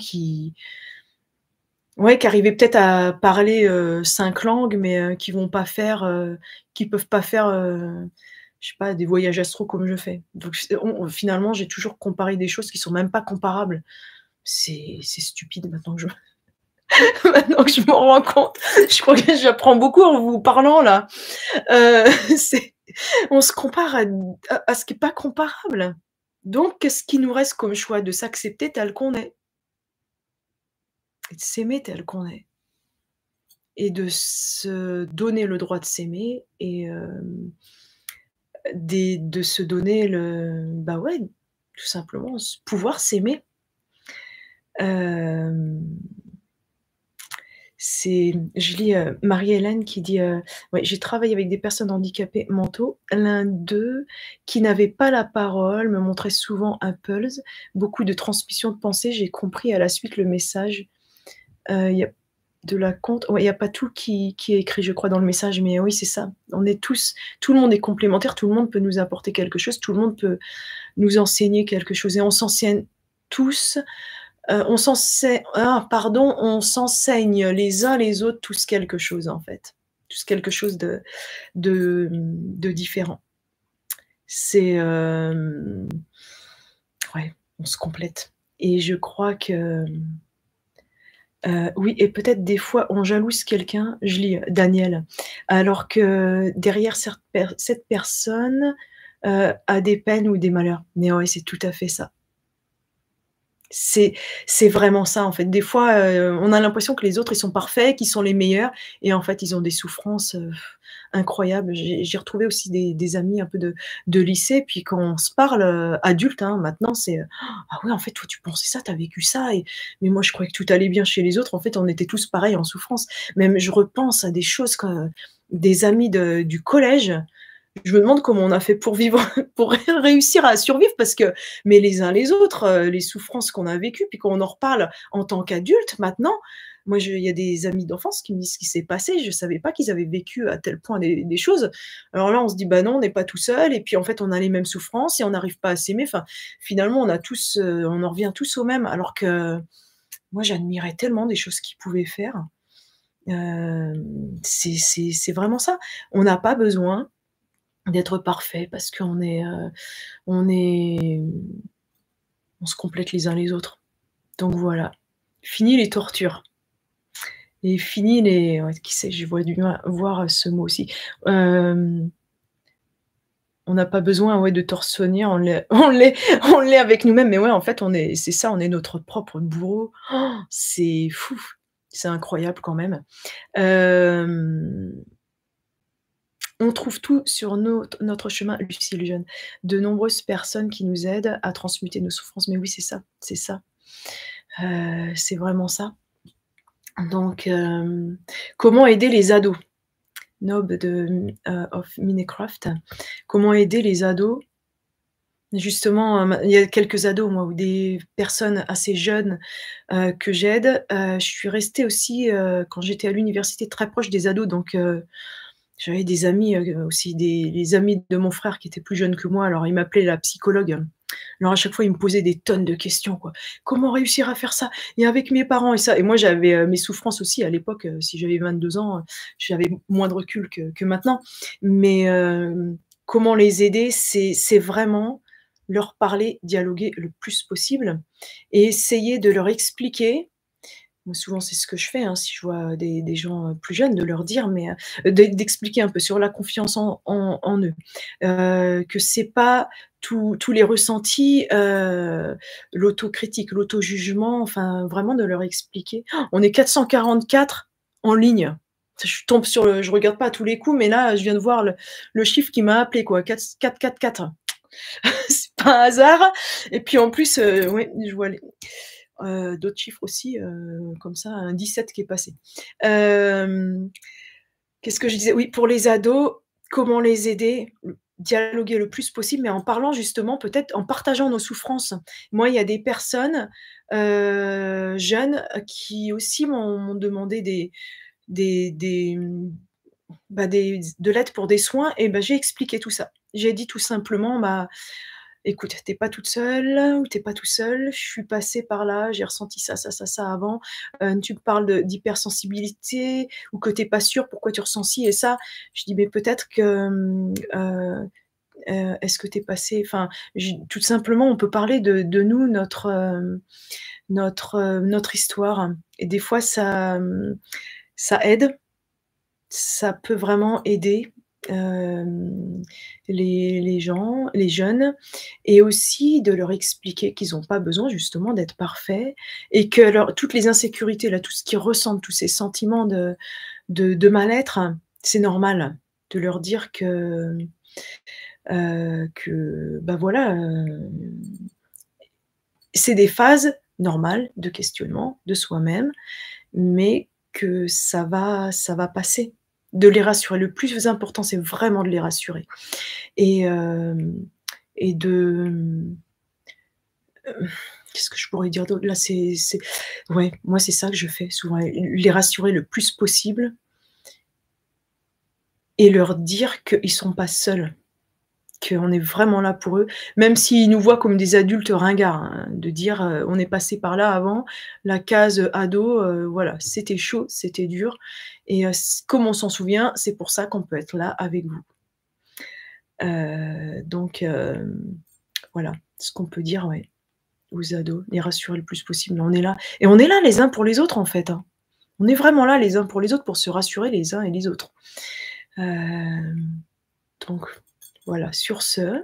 Speaker 1: qui arrivaient peut-être à parler, 5 langues, mais qui peuvent pas faire, je sais pas, des voyages astro comme je fais. Donc finalement, j'ai toujours comparé des choses qui sont même pas comparables. C'est stupide maintenant que je maintenant que je m'en rends compte. Je crois que j'apprends beaucoup en vous parlant là. Heu, c'est on se compare à ce qui est pas comparable. Donc qu'est-ce qui nous reste comme choix? De s'accepter tel qu'on est et de s'aimer tel qu'on est. Et de se donner le droit de s'aimer et de se donner bah, ouais, tout simplement pouvoir s'aimer. Hem, je lis, Marie-Hélène qui dit, ouais: «J'ai travaillé avec des personnes handicapées mentaux. L'un d'eux, qui n'avait pas la parole, me montrait souvent un pulse, beaucoup de transmission de pensée. J'ai compris à la suite le message». Il y a de la compte ouais, il y a pas tout qui est écrit, je crois, dans le message, mais oui, c'est ça. On est tous Tout le monde est complémentaire, tout le monde peut nous apporter quelque chose, tout le monde peut nous enseigner quelque chose et on s'enseigne tous, on s'enseigne les uns les autres tous quelque chose, en fait. Tous quelque chose de différent. C'est, ouais, on se complète et je crois que oui et peut-être des fois on jalouse quelqu'un, je lis, Daniel, alors que derrière cette personne, a des peines ou des malheurs. Mais ouais, c'est tout à fait ça. C'est c'est vraiment ça, en fait. Des fois, on a l'impression que les autres, ils sont parfaits, qu'ils sont les meilleurs et en fait, ils ont des souffrances, incroyables. J'ai retrouvé aussi des amis un peu de lycée, puis quand on se parle, adultes, hein, maintenant, c'est, «Ah ouais, en fait, toi, tu pensais ça, tu as vécu ça et mais moi, je croyais que tout allait bien chez les autres. En fait, on était tous pareils en souffrance». Même je repense à des choses des amis du collège. Je me demande comment on a fait pour vivre, pour réussir à survivre parce que mais les uns les autres, les souffrances qu'on a vécues, puis quand on en reparle en tant qu'adulte maintenant, moi il y a des amis d'enfance qui me disent ce qui s'est passé, je savais pas qu'ils avaient vécu à tel point des choses. Alors là, on se dit: «Bah non, on n'est pas tout seul» et puis en fait, on a les mêmes souffrances et on n'arrive pas à s'aimer. Enfin, finalement, on en revient tous au même alors que moi j'admirais tellement des choses qu'ils pouvaient faire. C'est vraiment ça. On n'a pas besoin d'être parfait parce on est on se complète les uns les autres. Donc voilà. Fini les tortures et fini les ouais, qui sait, je vois du mal voir ce mot aussi. Hem, on n'a pas besoin, ouais, de torse-soigner, on l'est avec nous-mêmes, mais ouais, en fait, c'est ça, on est notre propre bourreau. C'est fou, c'est incroyable quand même. Hem On trouve tout sur notre chemin, Lucie Lejeune. De nombreuses personnes qui nous aident à transmuter nos souffrances. Mais oui, c'est ça, c'est ça. C'est vraiment ça. Donc, comment aider les ados? Nob de of Minecraft. Comment aider les ados? Justement, il y a quelques ados, moi, ou des personnes assez jeunes, que j'aide. Je suis restée aussi, quand j'étais à l'université, très proche des ados, donc j'avais des amis, aussi les amis de mon frère qui étaient plus jeunes que moi, alors ils m'appelaient la psychologue. Alors à chaque fois, ils me posaient des tonnes de questions, quoi. «Comment réussir à faire ça? Et avec mes parents et ça?» Et moi, j'avais, mes souffrances aussi à l'époque, si j'avais 22 ans, j'avais moins de recul que maintenant. Mais comment les aider? C'est vraiment leur parler, dialoguer le plus possible et essayer de leur expliquer. Moi, souvent, c'est ce que je fais, hein, si je vois des gens, plus jeunes, de leur dire, mais d'expliquer un peu sur la confiance en eux. Que c'est pas tous les ressentis, l'autocritique, l'auto-jugement, enfin, vraiment de leur expliquer. On est 444 en ligne. Je tombe sur je regarde pas à tous les coups, mais là, je viens de voir le chiffre qui m'a appelé, quoi, 444. C'est pas un hasard et puis en plus, ouais, je vois d'autres chiffres aussi, comme ça, un 17 qui est passé. Qu'est-ce que je disais? Oui, pour les ados, comment les aider? Dialoguer le plus possible, mais en parlant justement, peut-être en partageant nos souffrances. Moi, il y a des personnes, jeunes, qui aussi m'ont demandé des, de l'aide pour des soins et j'ai expliqué tout ça. J'ai dit tout simplement: «Écoute, tu es pas toute seule ou tu es pas tout seul, je suis passée par là, j'ai ressenti ça, ça, ça, ça avant. Tu me parles d'hypersensibilité ou que tu es pas sûre, pourquoi tu ressens ci et ça?» Je dis: «Mais peut-être que, est-ce que tu es passée?» Enfin, tout simplement, on peut parler de nous, notre histoire et des fois ça, ça aide. Ça peut vraiment aider, les gens, les jeunes et aussi de leur expliquer qu'ils ont pas besoin justement d'être parfaits et que toutes les insécurités là, tout ce qu'ils ressentent, tous ces sentiments de mal-être, c'est normal. De leur dire que, voilà, c'est des phases normales de questionnement de soi-même, mais que ça va passer. De les rassurer. Le plus important, c'est vraiment de les rassurer et et de, qu'est-ce que je pourrais dire d'autre? Là, c'est ouais, moi, c'est ça que je fais souvent, les rassurer le plus possible et leur dire qu'ils sont pas seuls, qu'on est vraiment là pour eux, même s'ils nous voient comme des adultes ringards, hein, de dire, «On est passé par là avant, la case, ado, voilà, c'était chaud, c'était dur et comme on s'en souvient, c'est pour ça qu'on peut être là avec vous». Donc voilà, ce qu'on peut dire, ouais, aux ados, les rassurer le plus possible. On est là et on est là les uns pour les autres, en fait, hein. On est vraiment là les uns pour les autres pour se rassurer les uns et les autres. Hem, donc voilà, sur ce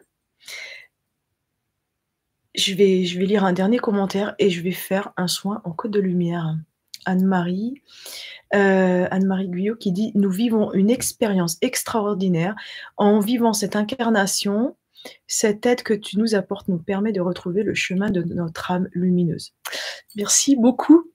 Speaker 1: je vais lire un dernier commentaire et je vais faire un soin en code de lumière. Anne-Marie, Anne-Marie Guyot qui dit: «Nous vivons une expérience extraordinaire. En vivant cette incarnation, cette aide que tu nous apportes nous permet de retrouver le chemin de notre âme lumineuse». Merci beaucoup.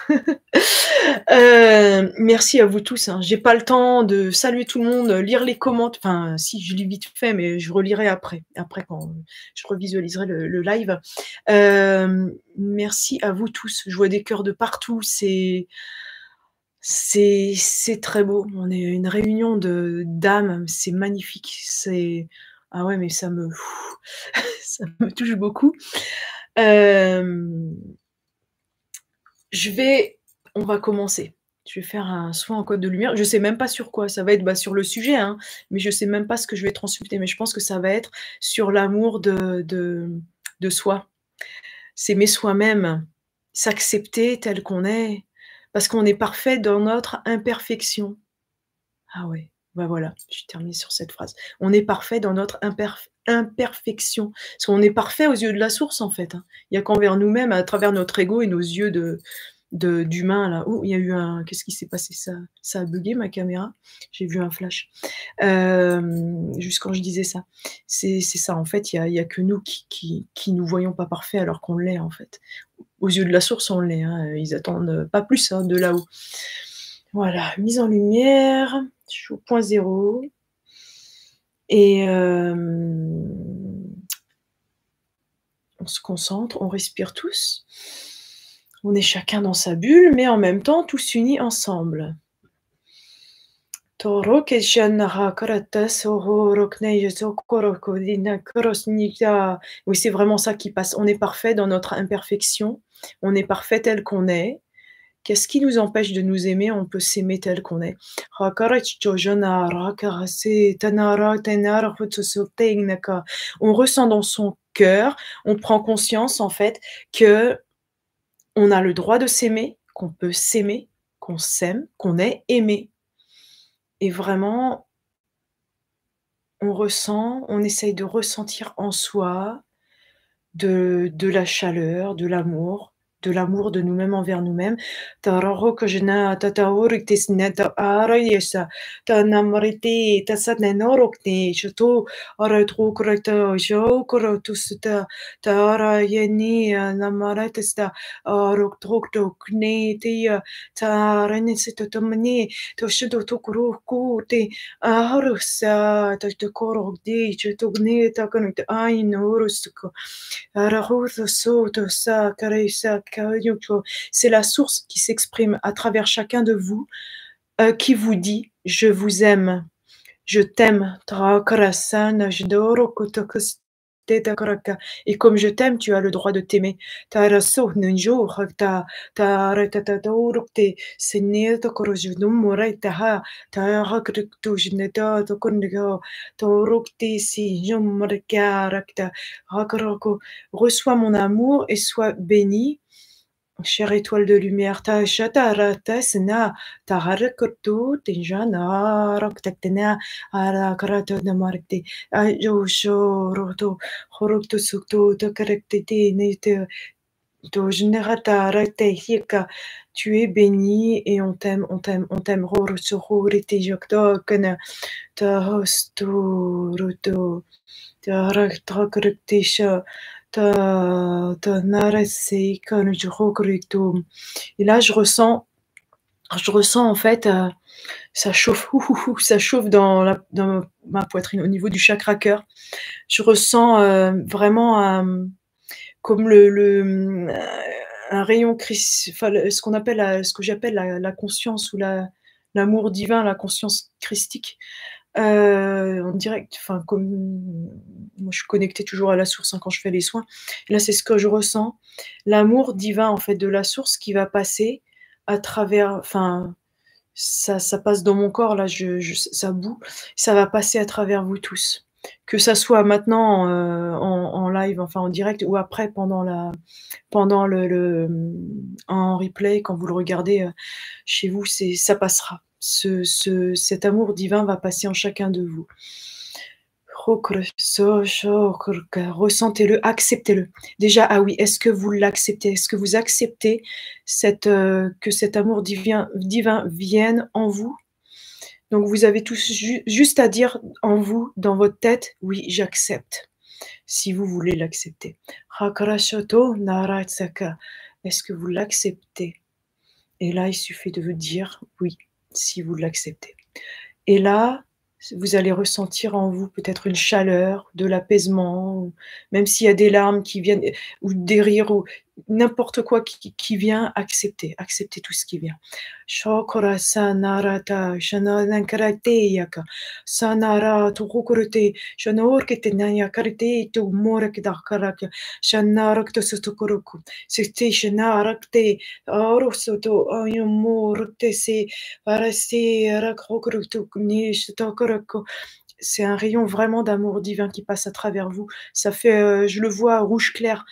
Speaker 1: Merci à vous tous, hein. J'ai pas le temps de saluer tout le monde, lire les commentaires. Enfin, si, je lis vite fait, mais je relirai après quand je revisualiserai le live. Merci à vous tous. Je vois des cœurs de partout, c'est très beau. On est une réunion d'âmes, c'est magnifique. Ah ouais, mais ça me touche beaucoup. Hem On va commencer. Je vais faire un soin en code de lumière. Je sais même pas sur quoi. Ça va être, sur le sujet, hein, mais je sais même pas ce que je vais transmuter. Mais je pense que ça va être sur l'amour de soi. S'aimer soi-même, s'accepter tel qu'on est, parce qu'on est parfait dans notre imperfection. Ah ouais, voilà, je termine sur cette phrase. On est parfait dans notre imperfection. Parce qu'on est parfait aux yeux de la source, en fait, hein. Il y a qu'envers nous-mêmes, à travers notre ego et nos yeux d'humain là. Oh, il y a eu un qu'est-ce qui s'est passé? Ça a buggé ma caméra. J'ai vu un flash. Juste quand je disais ça. C'est ça, en fait, il y a que nous qui nous voyons pas parfaits alors qu'on l'est, en fait. aux yeux de la source, on l'est, hein, ils attendent pas plus, hein, de là-haut. Voilà, mise en lumière, je suis au point zéro et on se concentre, on respire tous. On est chacun dans sa bulle, mais en même temps tous unis ensemble. Oui, c'est vraiment ça qui passe. On est parfait dans notre imperfection, on est parfait tel qu'on est. Qu'est-ce qui nous empêche de nous aimer? On peut s'aimer tel qu'on est. On ressent dans son cœur, on prend conscience en fait que on a le droit de s'aimer, qu'on peut s'aimer, qu'on s'aime, qu'on est aimé. Et vraiment, on ressent, on essaye de ressentir en soi de la chaleur, de l'amour de nous-mêmes envers nous-mêmes. Tararokojna tataoriktisna taarayesa tanamriti tasatnenorokni shato aratrokrata jokorotusta tarayeni namaratista aroktroktokni tia taranisitotomni toshidotokurokuti aharusa tatokorokdi chatogni takanut ainurusuko. C'est la source qui s'exprime à travers chacun de vous, qui vous dit: «Je vous aime, je t'aime». Et comme je t'aime, tu as le droit de t'aimer. Reçois mon amour et sois béni, chère étoile de lumière. Tu es béni et on t'aime, on t'aime, on t'aime. Et là, je ressens en fait, ça chauffe, ça chauffe dans ma poitrine, au niveau du chakra cœur. Je ressens, vraiment, comme un rayon enfin, ce qu'on appelle ce que j'appelle la conscience ou l'amour divin, la conscience christique. En direct, enfin, comme moi je suis connectée toujours à la source, hein, quand je fais les soins. Là, c'est ce que je ressens. L'amour divin, en fait, de la source qui va passer à travers, enfin, ça passe dans mon corps là, ça bout, ça va passer à travers vous tous. Que ça soit maintenant, en live, enfin en direct ou après pendant en replay quand vous le regardez, chez vous, ça passera. Cet amour divin va passer en chacun de vous. Ressentez-le, acceptez-le. Déjà, ah oui, est-ce que vous l'acceptez? Est-ce que vous acceptez que cet amour divin vienne en vous? Donc vous avez tous juste à dire en vous, dans votre tête: «Oui, j'accepte», si vous voulez l'accepter. Est-ce que vous l'acceptez? Et là, il suffit de vous dire: «Oui», si vous l'acceptez. Et là, vous allez ressentir en vous peut-être une chaleur, de l'apaisement, ou même s'il y a des larmes qui viennent, ou des rires, ou n'importe quoi qui vient, acceptez, acceptez tout ce qui vient. Shokora sanarata shananankarateyaka sanara tukukurute shanorkete nayakarite tu morakdakaraka shanarakta sutukuruku sete shanarakte arosoto ayumorte se c'est un rayon vraiment d'amour divin qui passe à travers vous. Ça fait, je le vois rouge clair.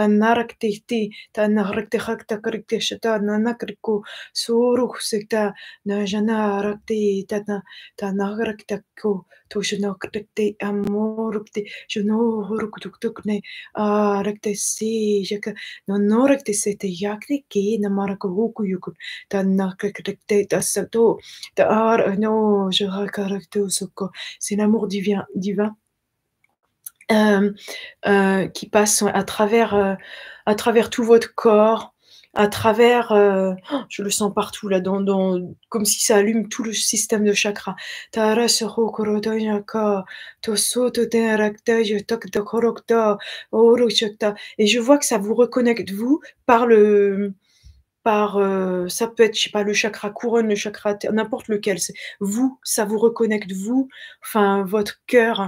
Speaker 1: C'est l'amour divin, hem, qui passe à travers, à travers tout votre corps, à travers, je le sens partout là, comme si ça allume tout le système de chakras. Tara Sorokorodonyaka, Tosoto Teraktaja Toktokorokta, Orochakta. Et je vois que ça vous reconnecte, vous, ça peut être, je sais pas, le chakra couronne, le chakra terre, n'importe lequel. Vous, ça vous reconnecte, vous, enfin, votre cœur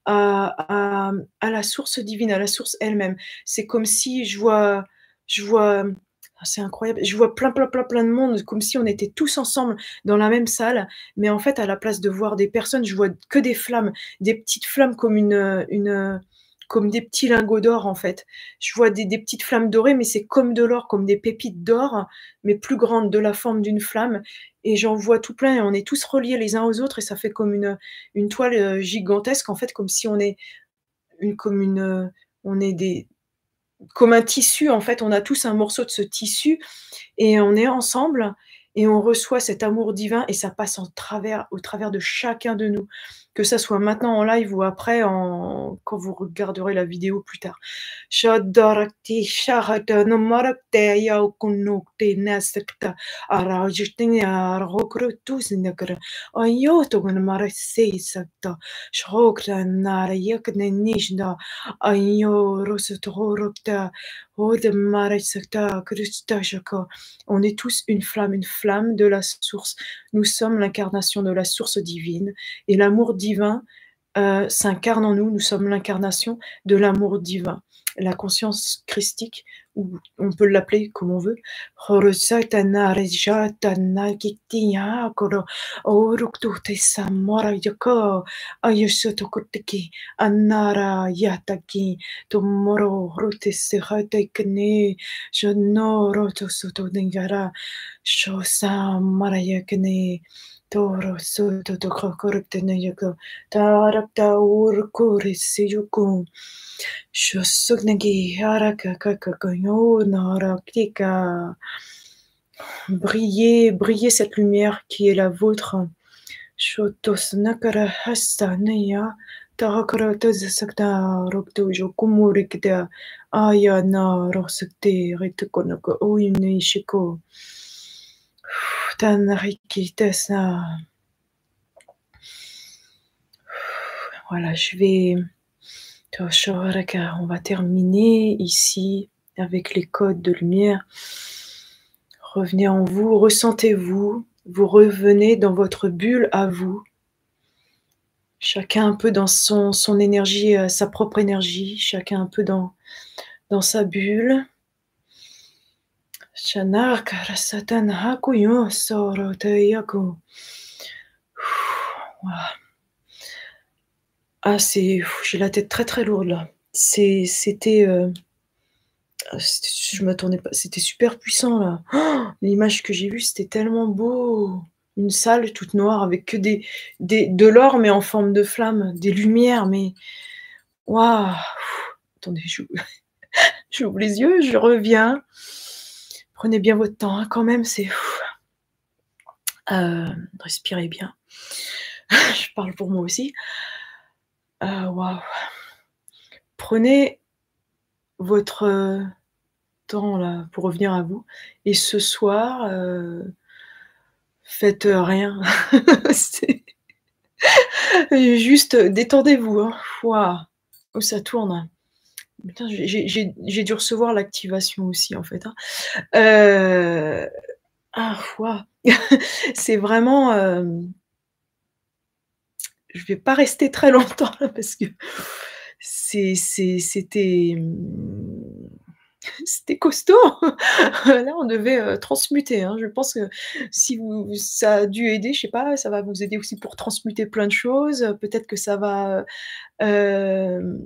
Speaker 1: à la source divine, à la source elle-même. C'est comme si je vois, c'est incroyable, je vois plein de monde, comme si on était tous ensemble dans la même salle, mais en fait, à la place de voir des personnes, je vois que des flammes, des petites flammes comme comme des petits lingots d'or, en fait. Je vois des petites flammes dorées, mais c'est comme de l'or, comme des pépites d'or, mais plus grandes, de la forme d'une flamme, et j'en vois tout plein et on est tous reliés les uns aux autres et ça fait comme une toile, gigantesque, en fait, comme si on est une comme une, on est des comme un tissu, en fait, on a tous un morceau de ce tissu et on est ensemble et on reçoit cet amour divin et ça passe au travers de chacun de nous. Que ça soit maintenant en live ou après quand vous regarderez la vidéo plus tard. Shadarakti shahata namarakte yaukunukte nasakta arajitini arhokrutusinakara ayotogun marase sakta shokra narayakne nishna ayo rosotorokta ode marasakta kristashaka. On est tous une flamme de la source. Nous sommes l'incarnation de la source divine et l'amour divin s'incarne en nous. Nous sommes l'incarnation de l'amour divin. La conscience christique, ou on peut l'appeler comme on veut. Toro soto to kokortene yako tarakta urkurisiyuku shosugnagi haraka kakakoyo narakika. Brillez cette lumière qui est la vôtre. Shotosnakara hastanaya tarakara tazasakta rokto jokumurikda ayana rosakte ritukonoko oyunishiko. Tanrikitasa. Voilà, on va terminer ici avec les codes de lumière. Revenez en vous, ressentez-vous, vous revenez dans votre bulle à vous. Chacun un peu dans son énergie, sa propre énergie, chacun un peu dans sa bulle. Ah, j'ai la tête très très lourde là. C'était, je m'attendais pas, c'était super puissant là. L'image que j'ai vue, c'était tellement beau. Une salle toute noire avec que de l'or, mais en forme de flamme, des lumières, mais waouh! Attendez, j'ouvre les yeux, je reviens. Prenez bien votre temps, hein, quand même, respirez bien. Je parle pour moi aussi. Waouh! Prenez votre temps là pour revenir à vous et ce soir, faites rien. Juste détendez-vous, hein. Waouh! Oh, ça tourne. Putain, j'ai dû recevoir l'activation aussi en fait, hein. Waouh! C'est vraiment, je vais pas rester très longtemps là parce que c'était, c'était costaud. Là, on devait, transmuter, hein. Je pense que si ça a dû aider, je sais pas, ça va vous aider aussi pour transmuter plein de choses. Peut-être que ça va, hem,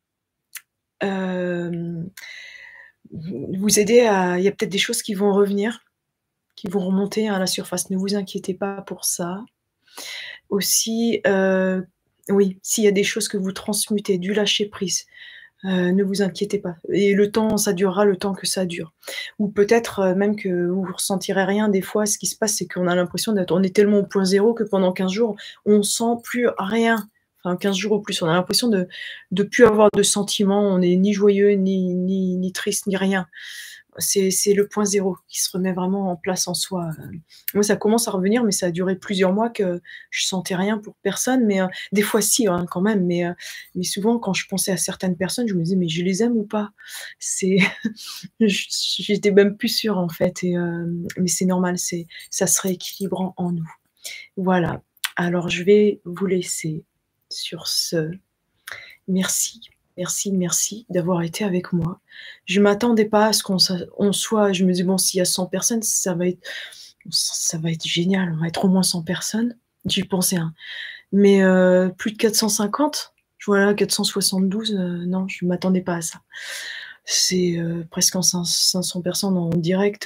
Speaker 1: hem, vous aider il y a peut-être des choses qui vont revenir, qui vont remonter à la surface. Ne vous inquiétez pas pour ça. Aussi, oui, s'il y a des choses que vous transmutez, du lâcher prise, ne vous inquiétez pas et le temps, ça durera le temps que ça dure. Ou peut-être, même que vous ressentirez rien. Des fois, ce qui se passe, c'est qu'on a l'impression on est tellement au point zéro que pendant 15 jours, on sent plus rien. enfin 15 jours ou plus. On a l'impression de plus avoir de sentiments, on n'est ni joyeux, ni triste, ni rien. C'est le point zéro qui se remet vraiment en place en soi. Moi, ça commence à revenir, mais ça a duré plusieurs mois que je sentais rien pour personne, mais des fois si, hein, quand même, mais souvent quand je pensais à certaines personnes, je me disais: «Mais je les aime ou pas?» C'est j'étais même plus sûre en fait mais c'est normal, ça se rééquilibre en nous. Voilà, alors je vais vous laisser sur ce. Merci, merci, merci d'avoir été avec moi. Je m'attendais pas à ce on soit je me dis: «Bon, s'il y a 100 personnes, ça va être génial, on va être au moins 100 personnes». J'y pensais, hein, mais plus de 450, voilà, 472, non, je m'attendais pas à ça. C'est, presque en 500 personnes en direct,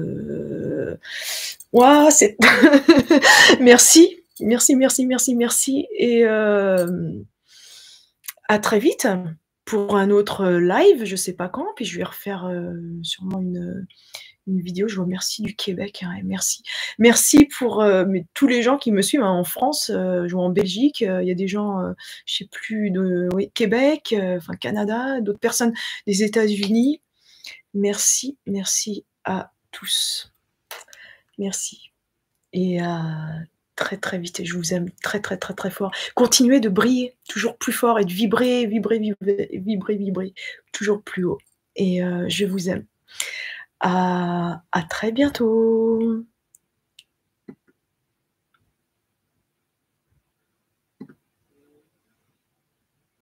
Speaker 1: waouh, c'est merci, merci, merci, merci, merci et à très vite pour un autre, live, je sais pas quand, puis je vais refaire, sûrement une vidéo. Je vous remercie du Québec, hein, et merci. Merci pour, mais tous les gens qui me suivent, hein, en France, ou en Belgique, il y a des gens, je sais plus de oui, Québec, enfin Canada, d'autres personnes des États-Unis. Merci, merci à tous. Merci et à très, très vite et je vous aime très, très, très, très fort. Continuez de briller toujours plus fort et de vibrer, vibrer, vibrer, vibrer, vibrer toujours plus haut et je vous aime. À très bientôt.